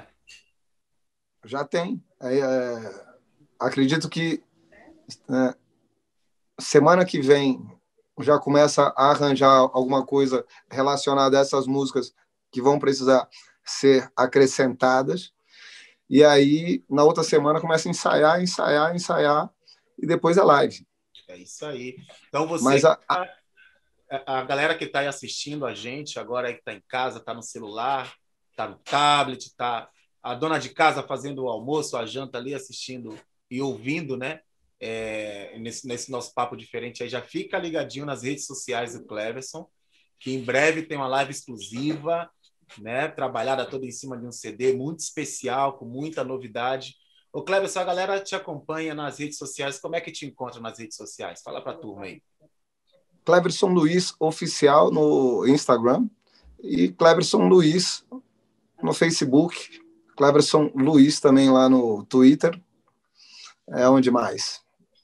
Já tem. Acredito que semana que vem já começa a arranjar alguma coisa relacionada a essas músicas que vão precisar ser acrescentadas. E aí, na outra semana, começa a ensaiar, e depois é live. É isso aí. Então, você... Mas a galera que está aí assistindo a gente, agora aí que está em casa, está no celular, está no tablet, está a dona de casa fazendo o almoço, a janta ali, assistindo e ouvindo, né? Nesse nosso papo diferente aí, já fica ligadinho nas redes sociais do Cleverson, que em breve tem uma live exclusiva, né? Trabalhada toda em cima de um CD muito especial, com muita novidade. Ô, Cleverson, a galera te acompanha nas redes sociais. Como é que te encontra nas redes sociais? Fala para a turma aí. Cleverson Luiz Oficial no Instagram e Cleverson Luiz no Facebook. Cleverson Luiz também lá no Twitter. Onde mais?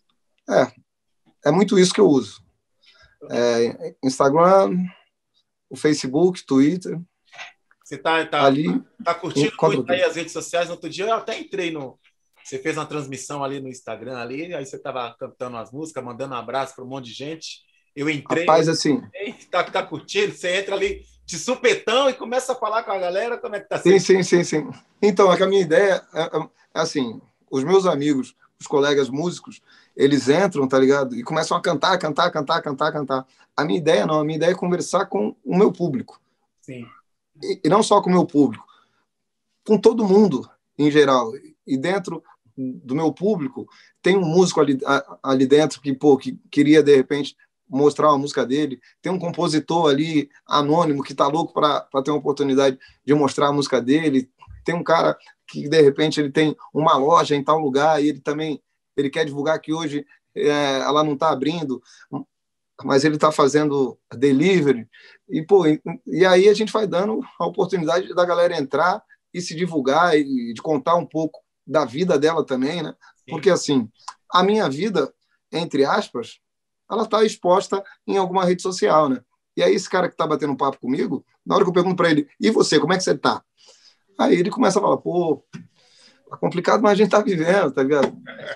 É muito isso que eu uso. Instagram, o Facebook, Twitter. Você tá curtindo muito aí as redes sociais? No outro dia eu até entrei Você fez uma transmissão ali no Instagram, ali, aí você estava cantando as músicas, mandando um abraço para um monte de gente. Eu entrei. Rapaz, assim. Tá curtindo? Você entra ali de supetão e começa a falar com a galera. Como é que tá sendo? Sim. Então, a minha ideia é assim: os meus amigos, os colegas músicos, eles entram, tá ligado? E começam a cantar. A minha ideia não, a minha ideia é conversar com o meu público. Sim. E não só com o meu público, com todo mundo em geral. E dentro do meu público, tem um músico ali dentro que queria, de repente, mostrar uma música dele. Tem um compositor ali, anônimo, que está louco para ter uma oportunidade de mostrar a música dele. Tem um cara que, de repente, ele tem uma loja em tal lugar e ele quer divulgar que hoje ela não está abrindo, mas ele está fazendo delivery. E aí a gente vai dando a oportunidade da galera entrar e se divulgar e de contar um pouco da vida dela também, né? Porque, assim, a minha vida, entre aspas, ela está exposta em alguma rede social, né? E aí esse cara que está batendo um papo comigo, na hora que eu pergunto para ele, e você, como é que você tá? Aí ele começa a falar, pô, tá complicado, mas a gente tá vivendo, tá ligado?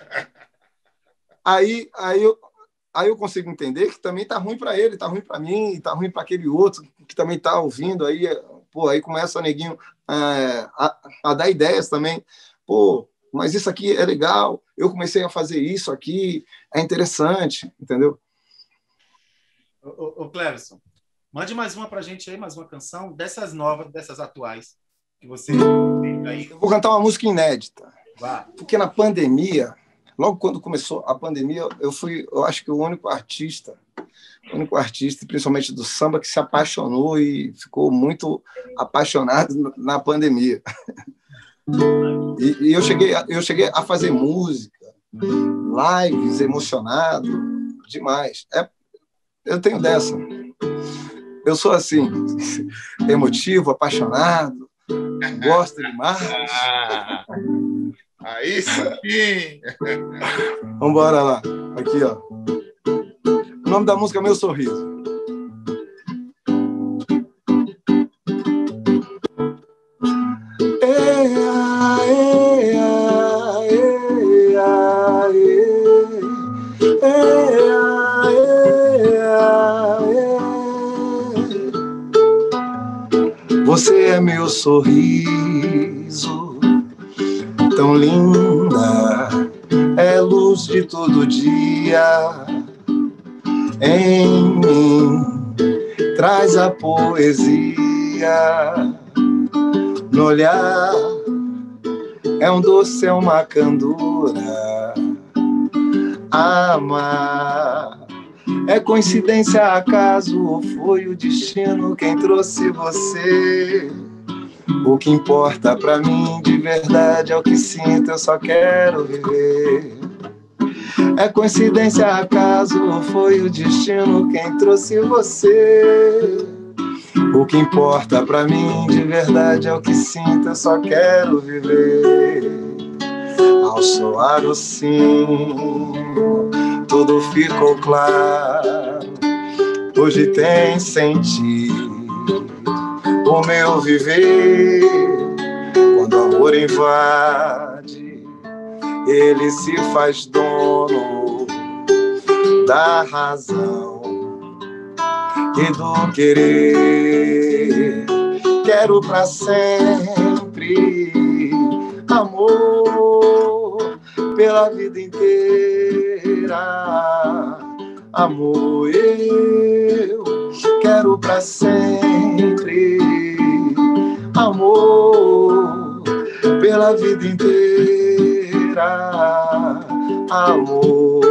Aí eu consigo entender que também tá ruim para ele, tá ruim para mim, tá ruim para aquele outro que também tá ouvindo. Aí, pô, aí começa o neguinho a dar ideias também. Pô, mas isso aqui é legal, eu comecei a fazer isso aqui, é interessante, entendeu? Ô Cleverson, mande mais uma pra gente aí, mais uma canção dessas novas, dessas atuais que você tem aí. Eu vou cantar uma música inédita. Vá. Porque na pandemia, logo quando começou a pandemia, eu acho que o único artista, principalmente do samba, que se apaixonou e ficou muito apaixonado na pandemia. E eu cheguei a fazer música, lives, emocionado, demais. Eu tenho dessa. Eu sou assim, emotivo, apaixonado, gosto demais. Aí sim! Vamos embora lá. Aqui, ó. O nome da música é Meu Sorriso. Você é meu sorriso, tão linda, é luz de todo dia. Em mim traz a poesia, no olhar é um doce, é uma candura. Amar é coincidência, acaso, ou foi o destino quem trouxe você? O que importa pra mim de verdade é o que sinto, eu só quero viver. É coincidência, acaso, ou foi o destino quem trouxe você? O que importa pra mim de verdade é o que sinto, eu só quero viver. Ao soar o sino, tudo ficou claro. Hoje tem sentido o meu viver. Quando o amor invade, ele se faz dono da razão e do querer. Quero pra sempre amor pela vida inteira. Amor, eu quero pra sempre amor pela vida inteira. Amor,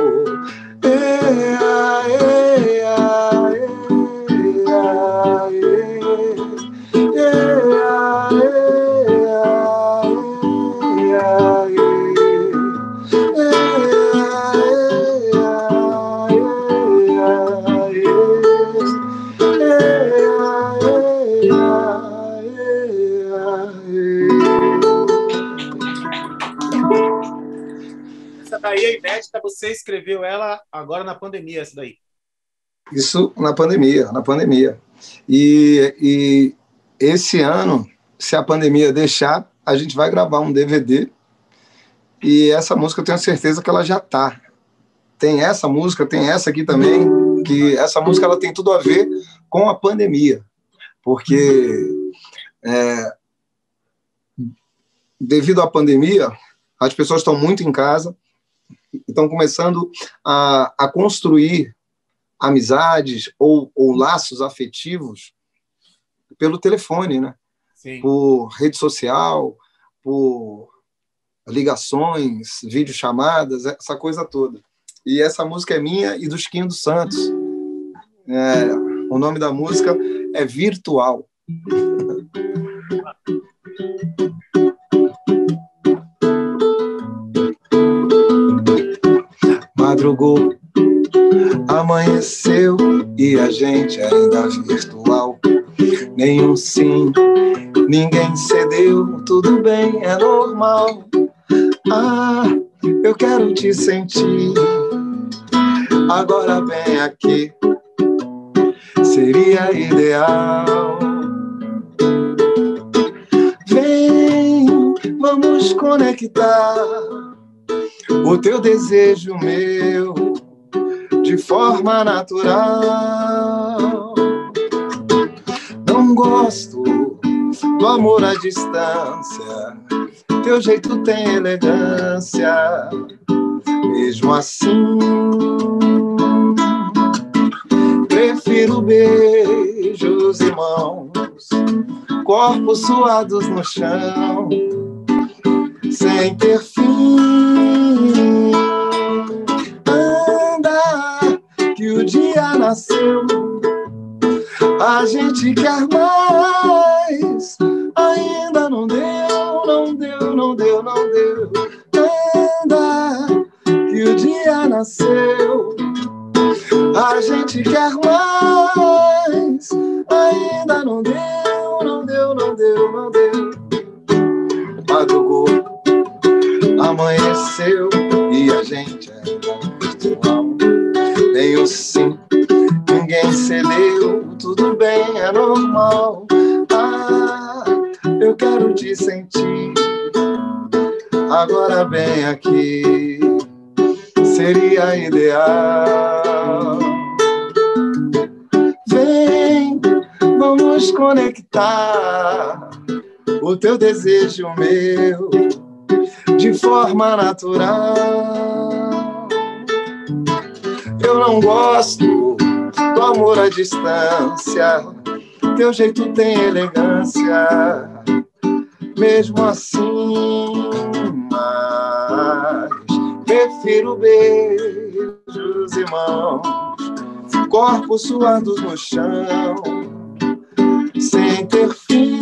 Essa daí é inédita, você escreveu ela agora na pandemia, essa daí. Isso na pandemia. E esse ano, se a pandemia deixar, a gente vai gravar um DVD. E essa música eu tenho certeza que ela já está. Tem essa música, tem essa aqui também, que essa música ela tem tudo a ver com a pandemia. Porque devido à pandemia, as pessoas estão muito em casa, estão começando a construir amizades ou laços afetivos pelo telefone, né? Sim. Por rede social, por ligações, videochamadas, essa coisa toda. E essa música é minha e do Chiquinho dos Santos. O nome da música é Virtual. Madrugou, amanheceu e a gente ainda virtual. Nenhum sim, ninguém cedeu, tudo bem, é normal. Ah, eu quero te sentir. Agora bem aqui seria ideal. Vem, vamos conectar o teu desejo, meu, de forma natural. Não gosto do amor à distância, teu jeito tem elegância, mesmo assim. Prefiro beijos e mãos, corpos suados no chão, sem ter fim. Anda, que o dia nasceu, a gente quer mais. Ainda não deu, não deu, não deu, não deu. Anda, que o dia nasceu, a gente quer mais. Ainda não deu, não deu, não deu, não deu. Madrugou, amanheceu e a gente ainda não virtual. Nem o sim, ninguém cedeu, tudo bem, é normal. Ah, eu quero te sentir. Agora bem aqui seria ideal. Vem, vamos conectar o teu desejo, meu, de forma natural. Eu não gosto do amor à distância, teu jeito tem elegância, mesmo assim. Mas prefiro beijos e mãos, corpos suados no chão, sem ter fim.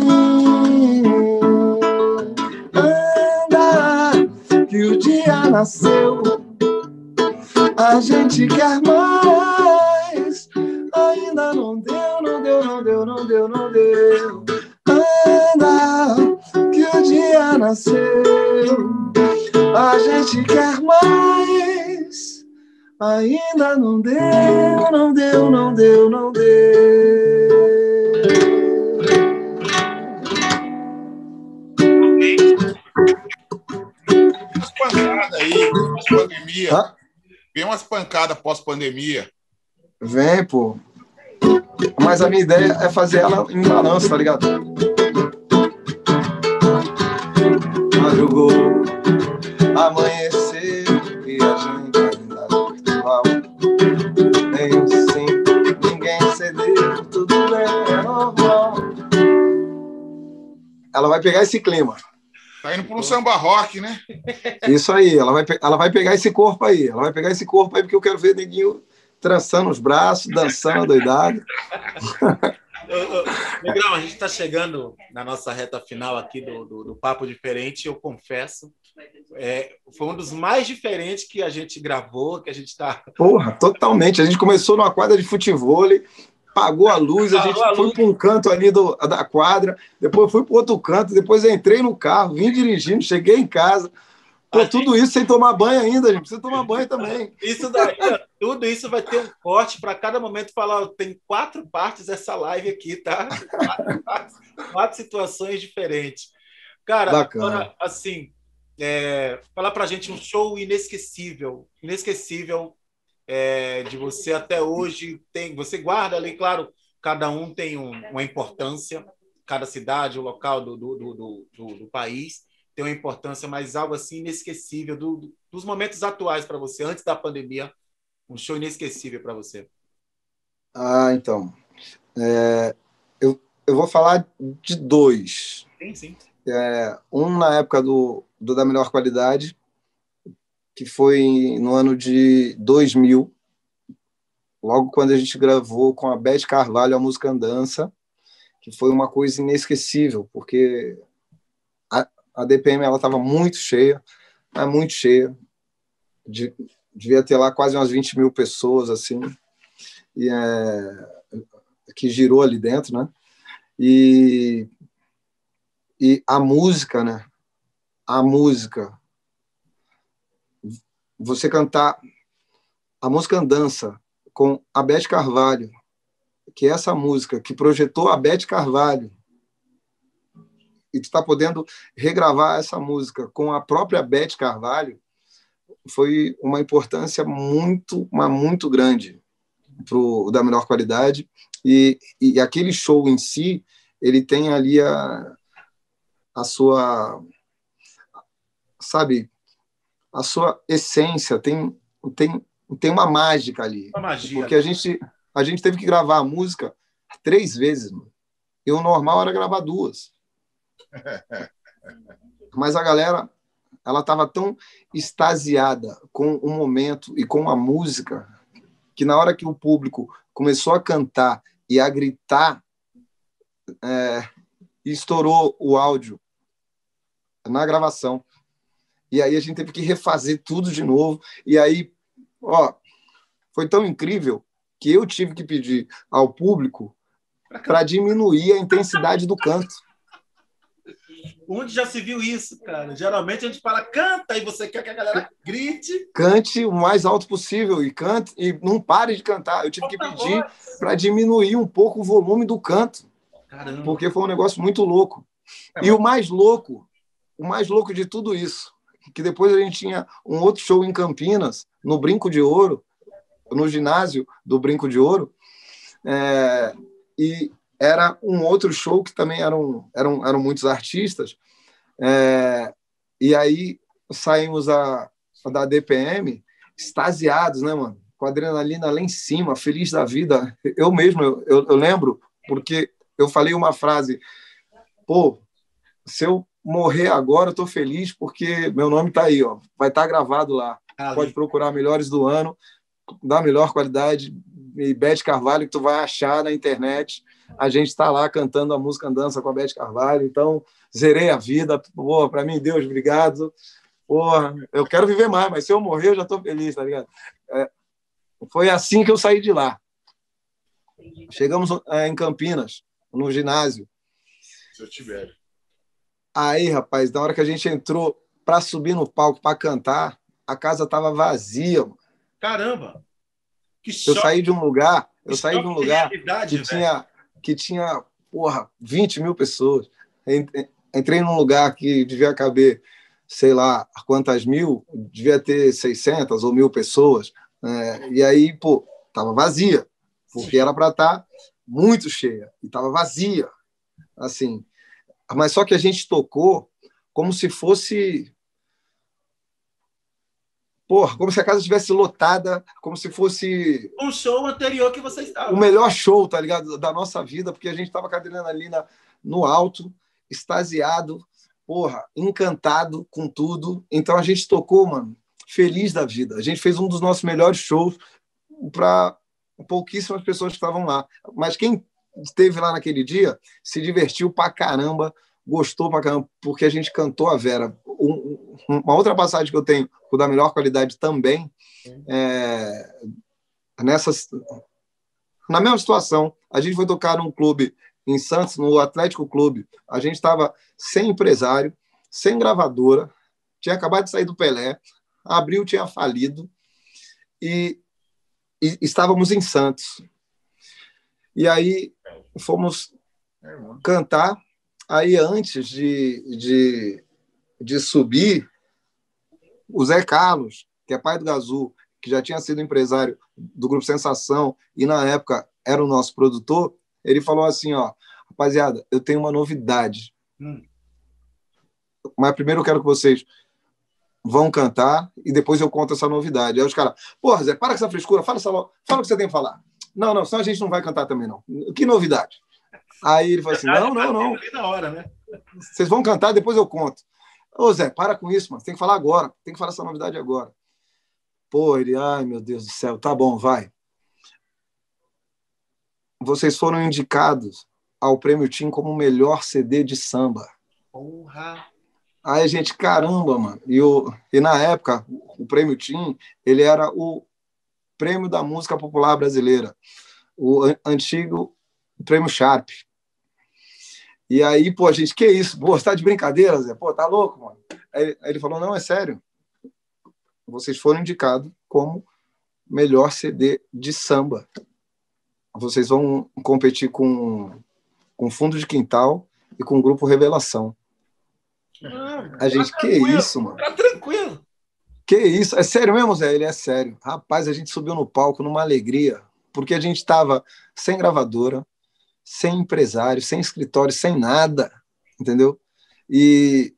Anda, que o dia nasceu, a gente quer mais. Ainda não deu, não deu, não deu, não deu, não deu. Anda, que o dia nasceu, a gente quer mais. Ainda não deu, não deu, não deu, não deu. Umas pancadas aí, pós-pandemia. Hã? Vem umas pancadas pós-pandemia. Vem, pô. Mas a minha ideia é fazer ela em balanço, tá ligado? Madrugou, amanheceu e a gente ainda não virtual. Nem um sim, ninguém cedeu, tudo bem, é normal. Ela vai pegar esse clima. Tá indo para um samba rock, né? Isso aí, ela vai pegar esse corpo aí. Ela vai pegar esse corpo aí porque eu quero ver neguinho trançando os braços, dançando, doidado. Negrão, a gente está chegando na nossa reta final aqui do Papo Diferente. Eu confesso, foi um dos mais diferentes que a gente gravou, que a gente está... Porra, totalmente. A gente começou numa quadra de futevôlei, pagou a luz, a gente foi para um canto ali da quadra, depois fui para outro canto, depois entrei no carro, vim dirigindo, cheguei em casa. Pô, tudo isso sem tomar banho ainda, a gente precisa tomar banho também. Isso daí, tudo isso vai ter um corte para cada momento falar, tem 4 partes essa live aqui, tá? 4 situações diferentes. Cara, bacana. Agora, assim, falar pra gente um show inesquecível de você até hoje. Você guarda ali, claro, cada um tem uma importância, cada cidade, o local do país tem uma importância, mas algo assim inesquecível dos momentos atuais para você, antes da pandemia, um show inesquecível para você. Ah, então. Eu vou falar de 2. Sim. Um na época do Da Melhor Qualidade, que foi no ano de 2000, logo quando a gente gravou com a Beth Carvalho a música Andança, que foi uma coisa inesquecível, porque a DPM estava muito cheia, muito cheia. Devia ter lá quase umas 20 mil pessoas, assim, que girou ali dentro, né? E a música, né? A música você cantar a música Andança com a Beth Carvalho, que é essa música que projetou a Beth Carvalho, e tu está podendo regravar essa música com a própria Beth Carvalho, foi uma importância muito, mas muito grande pro da melhor qualidade. E aquele show em si, ele tem ali a sua, sabe, a sua essência, tem uma mágica ali. Uma magia. Porque a gente teve que gravar a música 3 vezes, mano. E o normal era gravar 2. Mas a galera, ela estava tão extasiada com o momento e com a música que na hora que o público começou a cantar e a gritar, estourou o áudio na gravação. E aí a gente teve que refazer tudo de novo. E aí, foi tão incrível que eu tive que pedir ao público para diminuir a intensidade do canto. Onde já se viu isso, cara? Geralmente a gente fala, canta, e você quer que a galera grite. Cante o mais alto possível e cante e não pare de cantar. Eu tive que pedir para diminuir um pouco o volume do canto. Caramba. Porque foi um negócio muito louco. E o mais louco de tudo isso, que depois a gente tinha um outro show em Campinas, no Brinco de Ouro, no ginásio do Brinco de Ouro, e era um outro show que também eram muitos artistas, e aí saímos da DPM extasiados, né, mano? Com a adrenalina lá em cima, feliz da vida. Eu mesmo, eu lembro, porque eu falei uma frase, se eu morrer agora, eu tô feliz porque meu nome tá aí, ó, vai estar gravado lá. Pode procurar Melhores do Ano, da melhor qualidade, e Beth Carvalho, que tu vai achar na internet. A gente está lá cantando a música Andança com a Beth Carvalho, então zerei a vida. Para mim, Deus, obrigado. Eu quero viver mais, mas se eu morrer, eu já estou feliz, tá ligado? Foi assim que eu saí de lá. Chegamos em Campinas, no ginásio. Se eu tiver. Aí, rapaz, na hora que a gente entrou para subir no palco para cantar, a casa estava vazia, mano. Caramba! Que choque. Eu saí de um lugar que tinha 20 mil pessoas. Entrei num lugar que devia caber, sei lá, quantas mil, devia ter 600 ou 1.000 pessoas. E aí, tava vazia, porque era para estar muito cheia, e tava vazia, assim. Mas só que a gente tocou como se fosse... como se a casa estivesse lotada, como se fosse... um show anterior que vocês estavam. O melhor show, tá ligado? Da nossa vida, porque a gente estava com a adrenalina no alto, extasiado, encantado com tudo. Então a gente tocou, mano, feliz da vida. A gente fez um dos nossos melhores shows para pouquíssimas pessoas que estavam lá. Mas quem esteve lá naquele dia se divertiu pra caramba, gostou pra caramba, porque a gente cantou a Vera. Uma outra passagem que eu tenho, o da melhor qualidade também, na mesma situação, a gente foi tocar num clube em Santos, no Atlético Clube. A gente estava sem empresário, sem gravadora, tinha acabado de sair do Pelé, a Abril tinha falido e estávamos em Santos. E aí fomos cantar. Aí, antes de subir, o Zé Carlos, que é pai do Gazu, que já tinha sido empresário do Grupo Sensação e, na época, era o nosso produtor, ele falou assim, rapaziada, eu tenho uma novidade. Mas primeiro eu quero que vocês vão cantar e depois eu conto essa novidade. Aí os caras, Zé, para com essa frescura, fala o que você tem que falar. Não, senão a gente não vai cantar também, não. Que novidade? Aí ele falou assim, não. Na hora, né? Vocês vão cantar, depois eu conto. Zé, para com isso, mano. Tem que falar agora. Tem que falar essa novidade agora. Ele, ai, meu Deus do céu. Tá bom, vai. Vocês foram indicados ao Prêmio Tim como o melhor CD de samba. Porra! Aí a gente, caramba, mano. E na época, o Prêmio Tim, ele era o Prêmio da Música Popular Brasileira. O antigo Prêmio Sharp. E aí, a gente, que isso? Você tá de brincadeira, Zé? Tá louco, mano? Aí ele falou, não, é sério. vocês foram indicados como melhor CD de samba. Vocês vão competir com Fundo de Quintal e com o Grupo Revelação. A gente, que isso, mano? Tá tranquilo. Que isso? É sério mesmo, Zé? Ele é sério. Rapaz, a gente subiu no palco numa alegria, porque a gente estava sem gravadora, sem empresário, sem escritório, sem nada, entendeu? E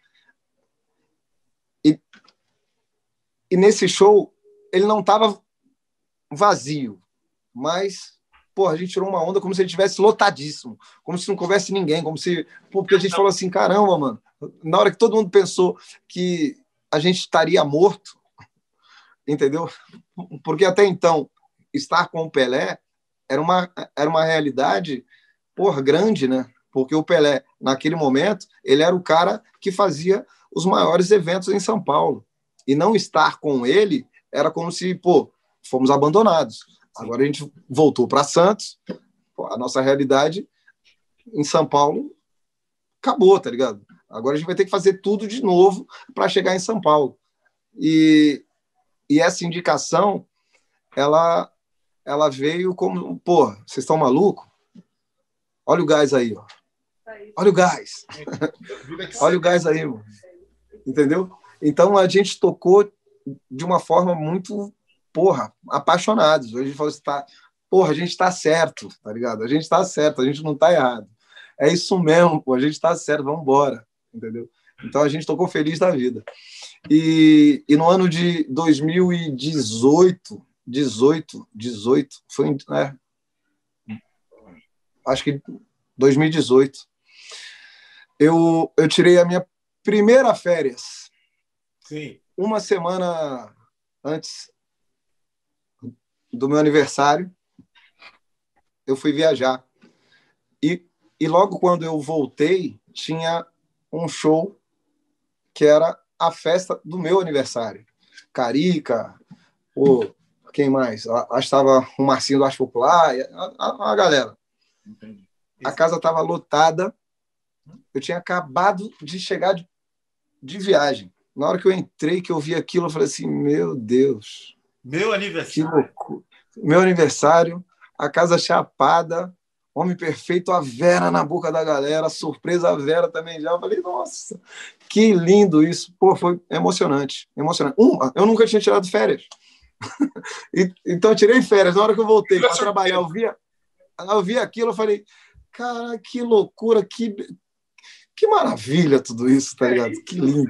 nesse show, ele não estava vazio, mas, pô, a gente tirou uma onda como se ele estivesse lotadíssimo, como se não houvesse ninguém, como se... Porque a gente falou assim, caramba, mano, na hora que todo mundo pensou que a gente estaria morto, entendeu? Porque até então, estar com o Pelé era uma realidade, porra, grande, né? Porque o Pelé, naquele momento, ele era o cara que fazia os maiores eventos em São Paulo. E não estar com ele era como se, pô, fomos abandonados. Agora a gente voltou para Santos, pô, a nossa realidade em São Paulo acabou, tá ligado? Agora a gente vai ter que fazer tudo de novo para chegar em São Paulo. E essa indicação, ela veio como, pô, vocês estão malucos? Olha o gás aí, ó. Olha o gás. Olha o gás aí, mano. Entendeu? Então a gente tocou de uma forma muito, porra, apaixonados. Hoje a gente falou assim, tá, porra, a gente tá certo, tá ligado? A gente tá certo, a gente não tá errado. É isso mesmo, pô, a gente tá certo, vamos embora, entendeu? Então a gente tocou feliz da vida. E no ano de 2018, foi, né? Acho que 2018, eu tirei a minha primeira férias. Sim. Uma semana antes do meu aniversário, eu fui viajar. E logo quando eu voltei, tinha um show que era a festa do meu aniversário. Carica, quem mais? Acho que estava o Marcinho do Arte Popular, a galera. Entendi. A casa estava lotada. Eu tinha acabado de chegar de viagem. Na hora que eu entrei, que eu vi aquilo, eu falei assim, meu Deus. Meu Que aniversário. loucura. Meu aniversário, a casa chapada, Homem Perfeito, a Vera na boca da galera, surpresa a Vera também já. Eu falei, nossa, que lindo isso. Pô, foi emocionante. Emocionante. Eu nunca tinha tirado férias. Então eu tirei férias. Na hora que eu voltei para trabalhar, eu vi aquilo, eu falei, cara, que loucura, que maravilha tudo isso, tá ligado? Que lindo.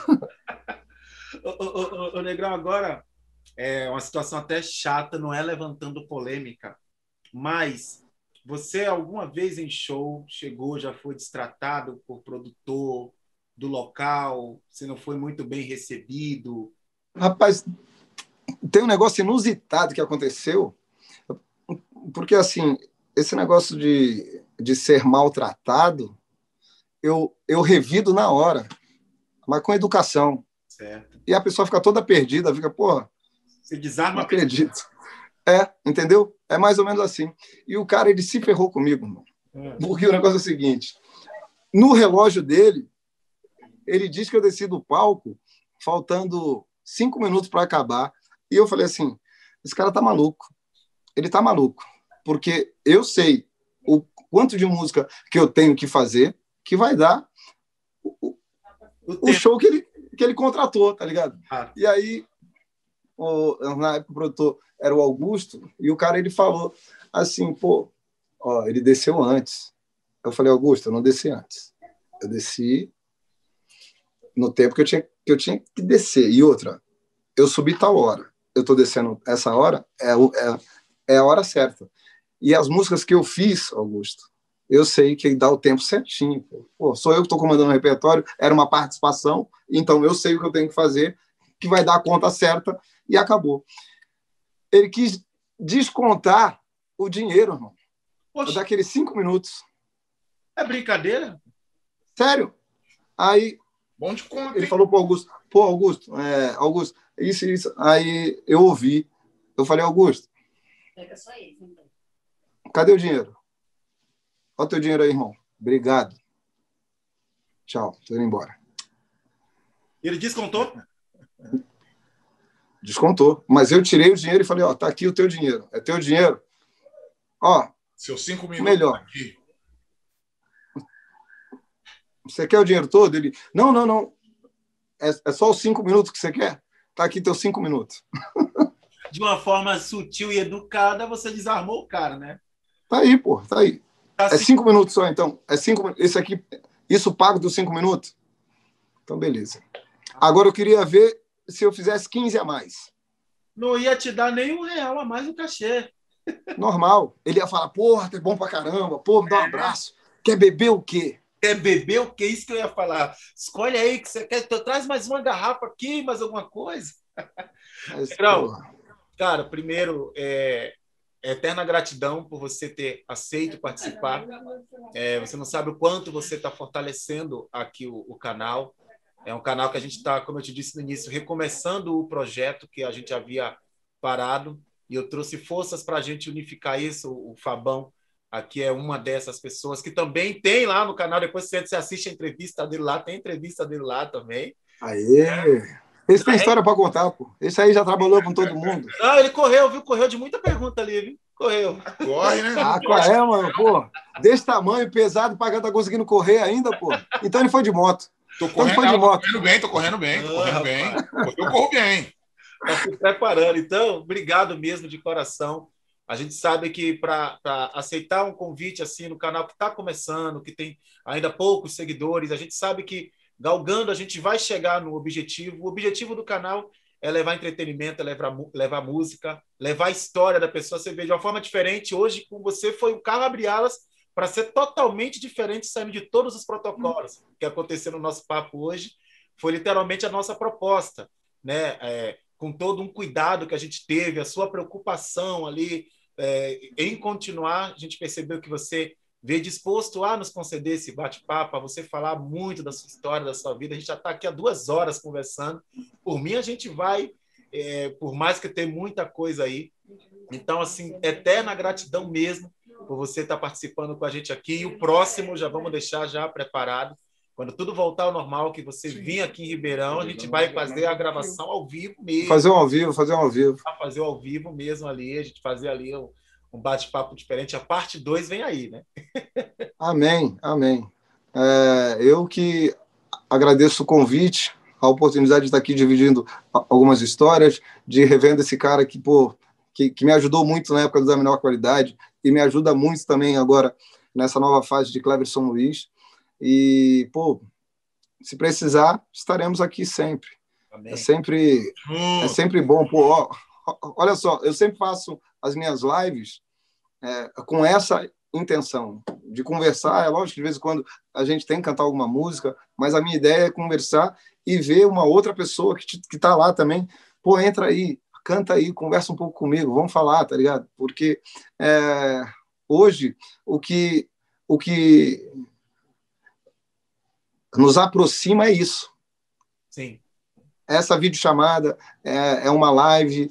Ô, Negrão, agora é uma situação até chata, não é levantando polêmica, mas você alguma vez em show chegou, já foi destratado por produtor do local, você não foi muito bem recebido? Rapaz, tem um negócio inusitado que aconteceu, porque assim, esse negócio de ser maltratado, eu revido na hora, mas com educação. Certo. E a pessoa fica toda perdida, fica, porra, Você desarma não acredito. Entendeu? É mais ou menos assim. E o cara, ele se ferrou comigo, irmão. Porque o negócio é o seguinte, no relógio dele, ele diz que eu desci do palco faltando 5 minutos para acabar. E eu falei assim, esse cara tá maluco. Ele tá maluco. Porque eu sei o quanto de música que eu tenho que fazer que vai dar o show que ele contratou, tá ligado? E aí, na época o produtor era o Augusto, e o cara, ele falou assim, pô, ó, ele desceu antes. Eu falei, Augusto, eu não desci antes. Eu desci no tempo que eu tinha que descer. E outra, eu subi tal hora. Eu tô descendo essa hora, é a hora certa. E as músicas que eu fiz, Augusto, eu sei que dá o tempo certinho. Pô, sou eu que estou comandando o repertório, era uma participação, então eu sei o que eu tenho que fazer, que vai dar a conta certa, e acabou. Ele quis descontar o dinheiro, irmão. Poxa, daqueles 5 minutos. é brincadeira? Sério. Aí Bom de conta, ele hein? falou pro Augusto, pô, Augusto, isso. Aí eu ouvi. Eu falei, Augusto, Pega só ele. cadê o dinheiro? Olha o teu dinheiro aí, irmão. Obrigado. Tchau, tô indo embora. Ele descontou? Descontou. Mas eu tirei o dinheiro e falei, ó, tá aqui o teu dinheiro. É teu dinheiro. Ó, Seus 5 minutos melhor. aqui. Você quer o dinheiro todo? Ele, não. É só os 5 minutos que você quer? Tá aqui teus 5 minutos. De uma forma sutil e educada, você desarmou o cara, né? Tá aí, pô, tá aí. Assim, É 5 minutos só, então. É 5. Esse aqui, isso pago dos 5 minutos? Então, beleza. Agora eu queria ver se eu fizesse 15 a mais. não ia te dar nem R$1 a mais no cachê. Normal. Ele ia falar, porra, tá bom pra caramba, pô, me dá um abraço. Quer beber o quê? Quer beber o que? Isso que eu ia falar. Escolhe aí que você quer. Traz mais uma garrafa aqui, mais alguma coisa. Mas, Negrão, cara, primeiro, eterna gratidão por você ter aceito participar. Você não sabe o quanto você está fortalecendo aqui o canal. É um canal que a gente está, como eu te disse no início, recomeçando o projeto que a gente havia parado. E eu trouxe forças para a gente unificar isso. O Fabão aqui é uma dessas pessoas que também tem lá no canal. Depois você assiste a entrevista dele lá, tem entrevista dele lá também. Aê! Esse tem história para contar, pô. Esse aí já trabalhou com todo mundo. Ah, ele correu, viu? Correu de muita pergunta ali, viu? Correu. Corre, né? Ah, qual é, mano? Pô, desse tamanho, pesado, pra cá tá conseguindo correr ainda, pô. Então ele foi de moto. Tô Então ele foi de tô moto. correndo bem. Eu corro bem. Está se preparando. Então, obrigado mesmo de coração. A gente sabe que para aceitar um convite assim no canal que está começando, que tem ainda poucos seguidores, a gente sabe que galgando a gente vai chegar no objetivo. O objetivo do canal é levar entretenimento, é levar música, levar a história da pessoa. Você vê de uma forma diferente. Hoje, com você, foi um carro abrir alas para ser totalmente diferente, saindo de todos os protocolos. O que aconteceu no nosso papo hoje foi literalmente a nossa proposta, né? Com todo um cuidado que a gente teve, a sua preocupação ali em continuar, a gente percebeu que você veio disposto a nos conceder esse bate-papo, a você falar muito da sua história, da sua vida. A gente já está aqui há 2 horas conversando. Por mim, a gente vai, por mais que tenha muita coisa aí. Então, assim, eterna gratidão mesmo por você estar participando com a gente aqui. E o próximo já vamos deixar já preparado. Quando tudo voltar ao normal, que você vir aqui em Ribeirão, a gente vai fazer a gravação ao vivo mesmo. Fazer um ao vivo. Fazer ao vivo mesmo ali, a gente fazer ali um bate-papo diferente. A parte 2 vem aí, né? Amém. Eu que agradeço o convite, a oportunidade de estar aqui dividindo algumas histórias, de revendo esse cara que, pô, que me ajudou muito na época da menor qualidade e me ajuda muito também agora nessa nova fase de Cleverson Luiz. E, pô, se precisar, estaremos aqui sempre. Amém. É sempre bom. Pô, olha só, eu sempre faço as minhas lives com essa intenção de conversar. É lógico que de vez em quando a gente tem que cantar alguma música, mas a minha ideia é conversar e ver uma outra pessoa que está lá também. Pô, entra aí, canta aí, conversa um pouco comigo, vamos falar, tá ligado? Porque hoje o que nos aproxima é isso. Sim. Essa videochamada é uma live.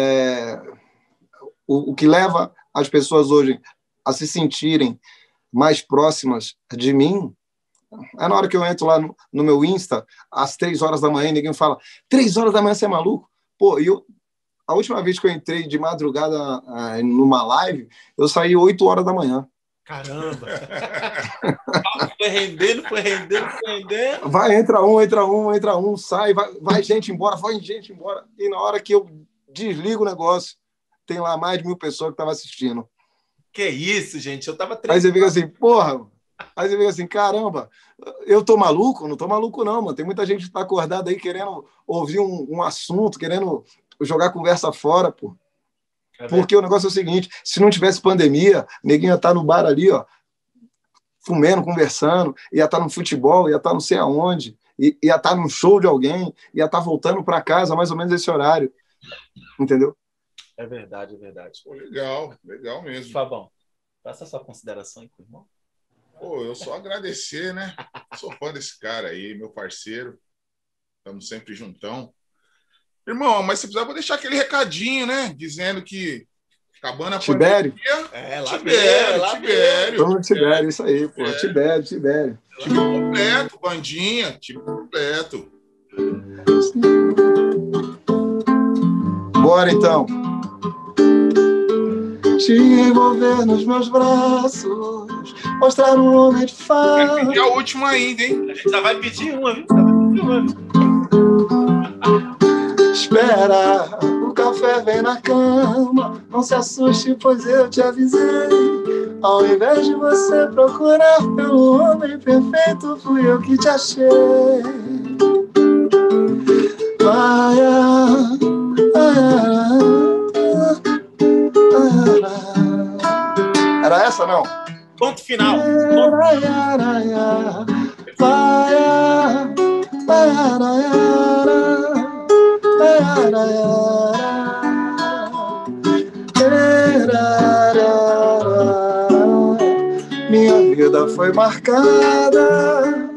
O que leva as pessoas hoje a se sentirem mais próximas de mim é na hora que eu entro lá no meu Insta, às 3 horas da manhã, e ninguém fala, 3 horas da manhã você é maluco? Pô, a última vez que eu entrei de madrugada numa live, eu saí 8 horas da manhã. Caramba! Foi rendendo. Vai, entra um, sai, vai gente embora. E na hora que eu desligo o negócio, tem lá mais de 1000 pessoas que estavam assistindo. Que isso, gente? Eu tava Aí você fica assim, porra. Aí você fica assim, caramba, eu tô maluco? Não tô maluco não, mano. Tem muita gente que tá acordada aí querendo ouvir um assunto, querendo jogar a conversa fora, pô. Porque o negócio é o seguinte, se não tivesse pandemia, neguinho ia estar no bar ali, ó, fumendo, conversando, ia estar no futebol, ia estar não sei aonde, ia estar num show de alguém, ia estar voltando para casa mais ou menos esse horário. Entendeu? É verdade. Pô, legal mesmo. Fabão, faça a sua consideração aí com o irmão. Pô, eu só agradecer, né? Sou fã desse cara aí, meu parceiro. Estamos sempre juntão. Irmão, mas se precisar, vou deixar aquele recadinho, né? Dizendo que acabando a Tibério. pandemia... Tibério. Vamos Tibério, isso aí, pô. Tibério. Time completo, bandinha. Time completo. Vambora, então. Te envolver nos meus braços, mostrar um homem de Vai fato. pedir a última ainda, hein? A gente já vai pedir uma, viu? Já vai pedir uma. Espera, o café vem na cama. Não se assuste, pois eu te avisei. Ao invés de você procurar pelo homem perfeito, fui eu que te achei. Vai, era essa, não? Ponto final. Minha vida foi marcada,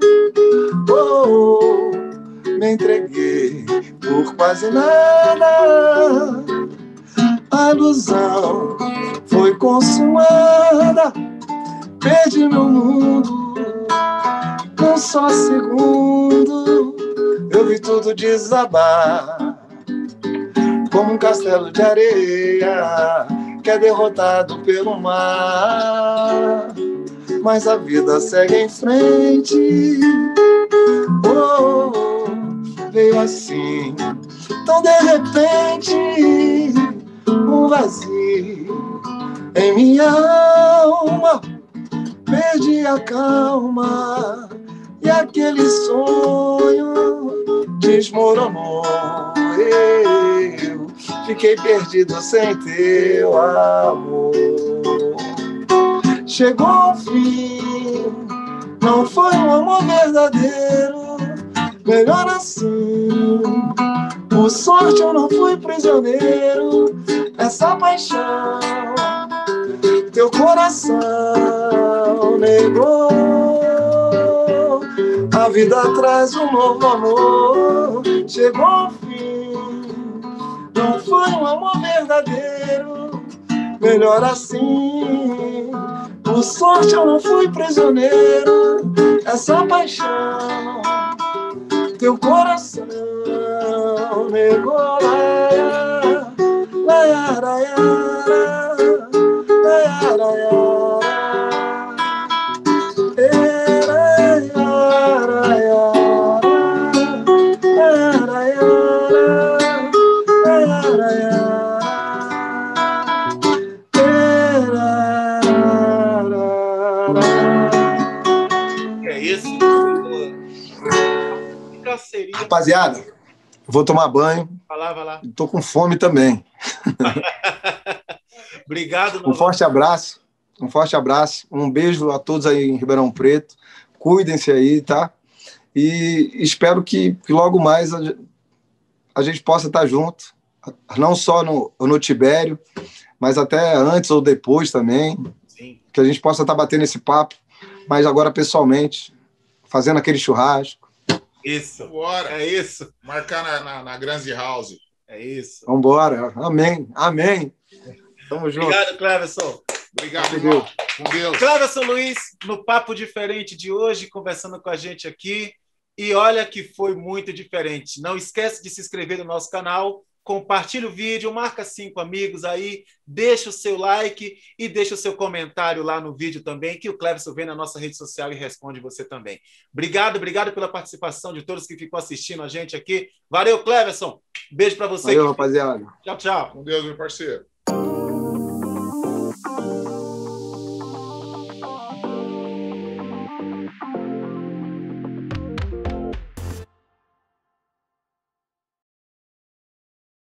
me entreguei por quase nada. A ilusão foi consumada, perdi meu mundo num só segundo. Eu vi tudo desabar, como um castelo de areia que é derrotado pelo mar. Mas a vida segue em frente. Veio assim, tão de repente, um vazio em minha alma. Perdi a calma e aquele sonho desmoronou. Eu fiquei perdido sem teu amor. Chegou ao fim, não foi um amor verdadeiro. Melhor assim, por sorte eu não fui prisioneiro. Essa paixão teu coração negou. A vida traz um novo amor. Chegou ao fim, não foi um amor verdadeiro. Melhor assim, por sorte eu não fui prisioneiro. Essa paixão teu coração negou. É isso. Rapaziada, vou tomar banho. Vai lá, vai lá. Tô com fome também. Obrigado. Um forte abraço. Um forte abraço. Um beijo a todos aí em Ribeirão Preto. Cuidem-se aí, tá? E espero que logo mais a gente possa estar junto. Não só no Tibério, mas até antes ou depois também. Sim. Que a gente possa estar batendo esse papo, mas agora pessoalmente, fazendo aquele churrasco. Isso. Bora. É isso. Marcar na Granzi House. É isso. Vamos embora. Amém. Amém. Tamo junto. Obrigado, Cleverson. Obrigado, Deus. com Deus. Cleverson Luiz, no Papo Diferente de hoje, conversando com a gente aqui. E olha que foi muito diferente. Não esquece de se inscrever no nosso canal, compartilha o vídeo, marca 5 amigos aí, deixa o seu like e deixa o seu comentário lá no vídeo também, que o Cleverson vem na nossa rede social e responde você também. Obrigado pela participação de todos que ficam assistindo a gente aqui. Valeu, Cleverson. Beijo para você. Valeu, rapaziada. Tchau, tchau. Com Deus, meu parceiro.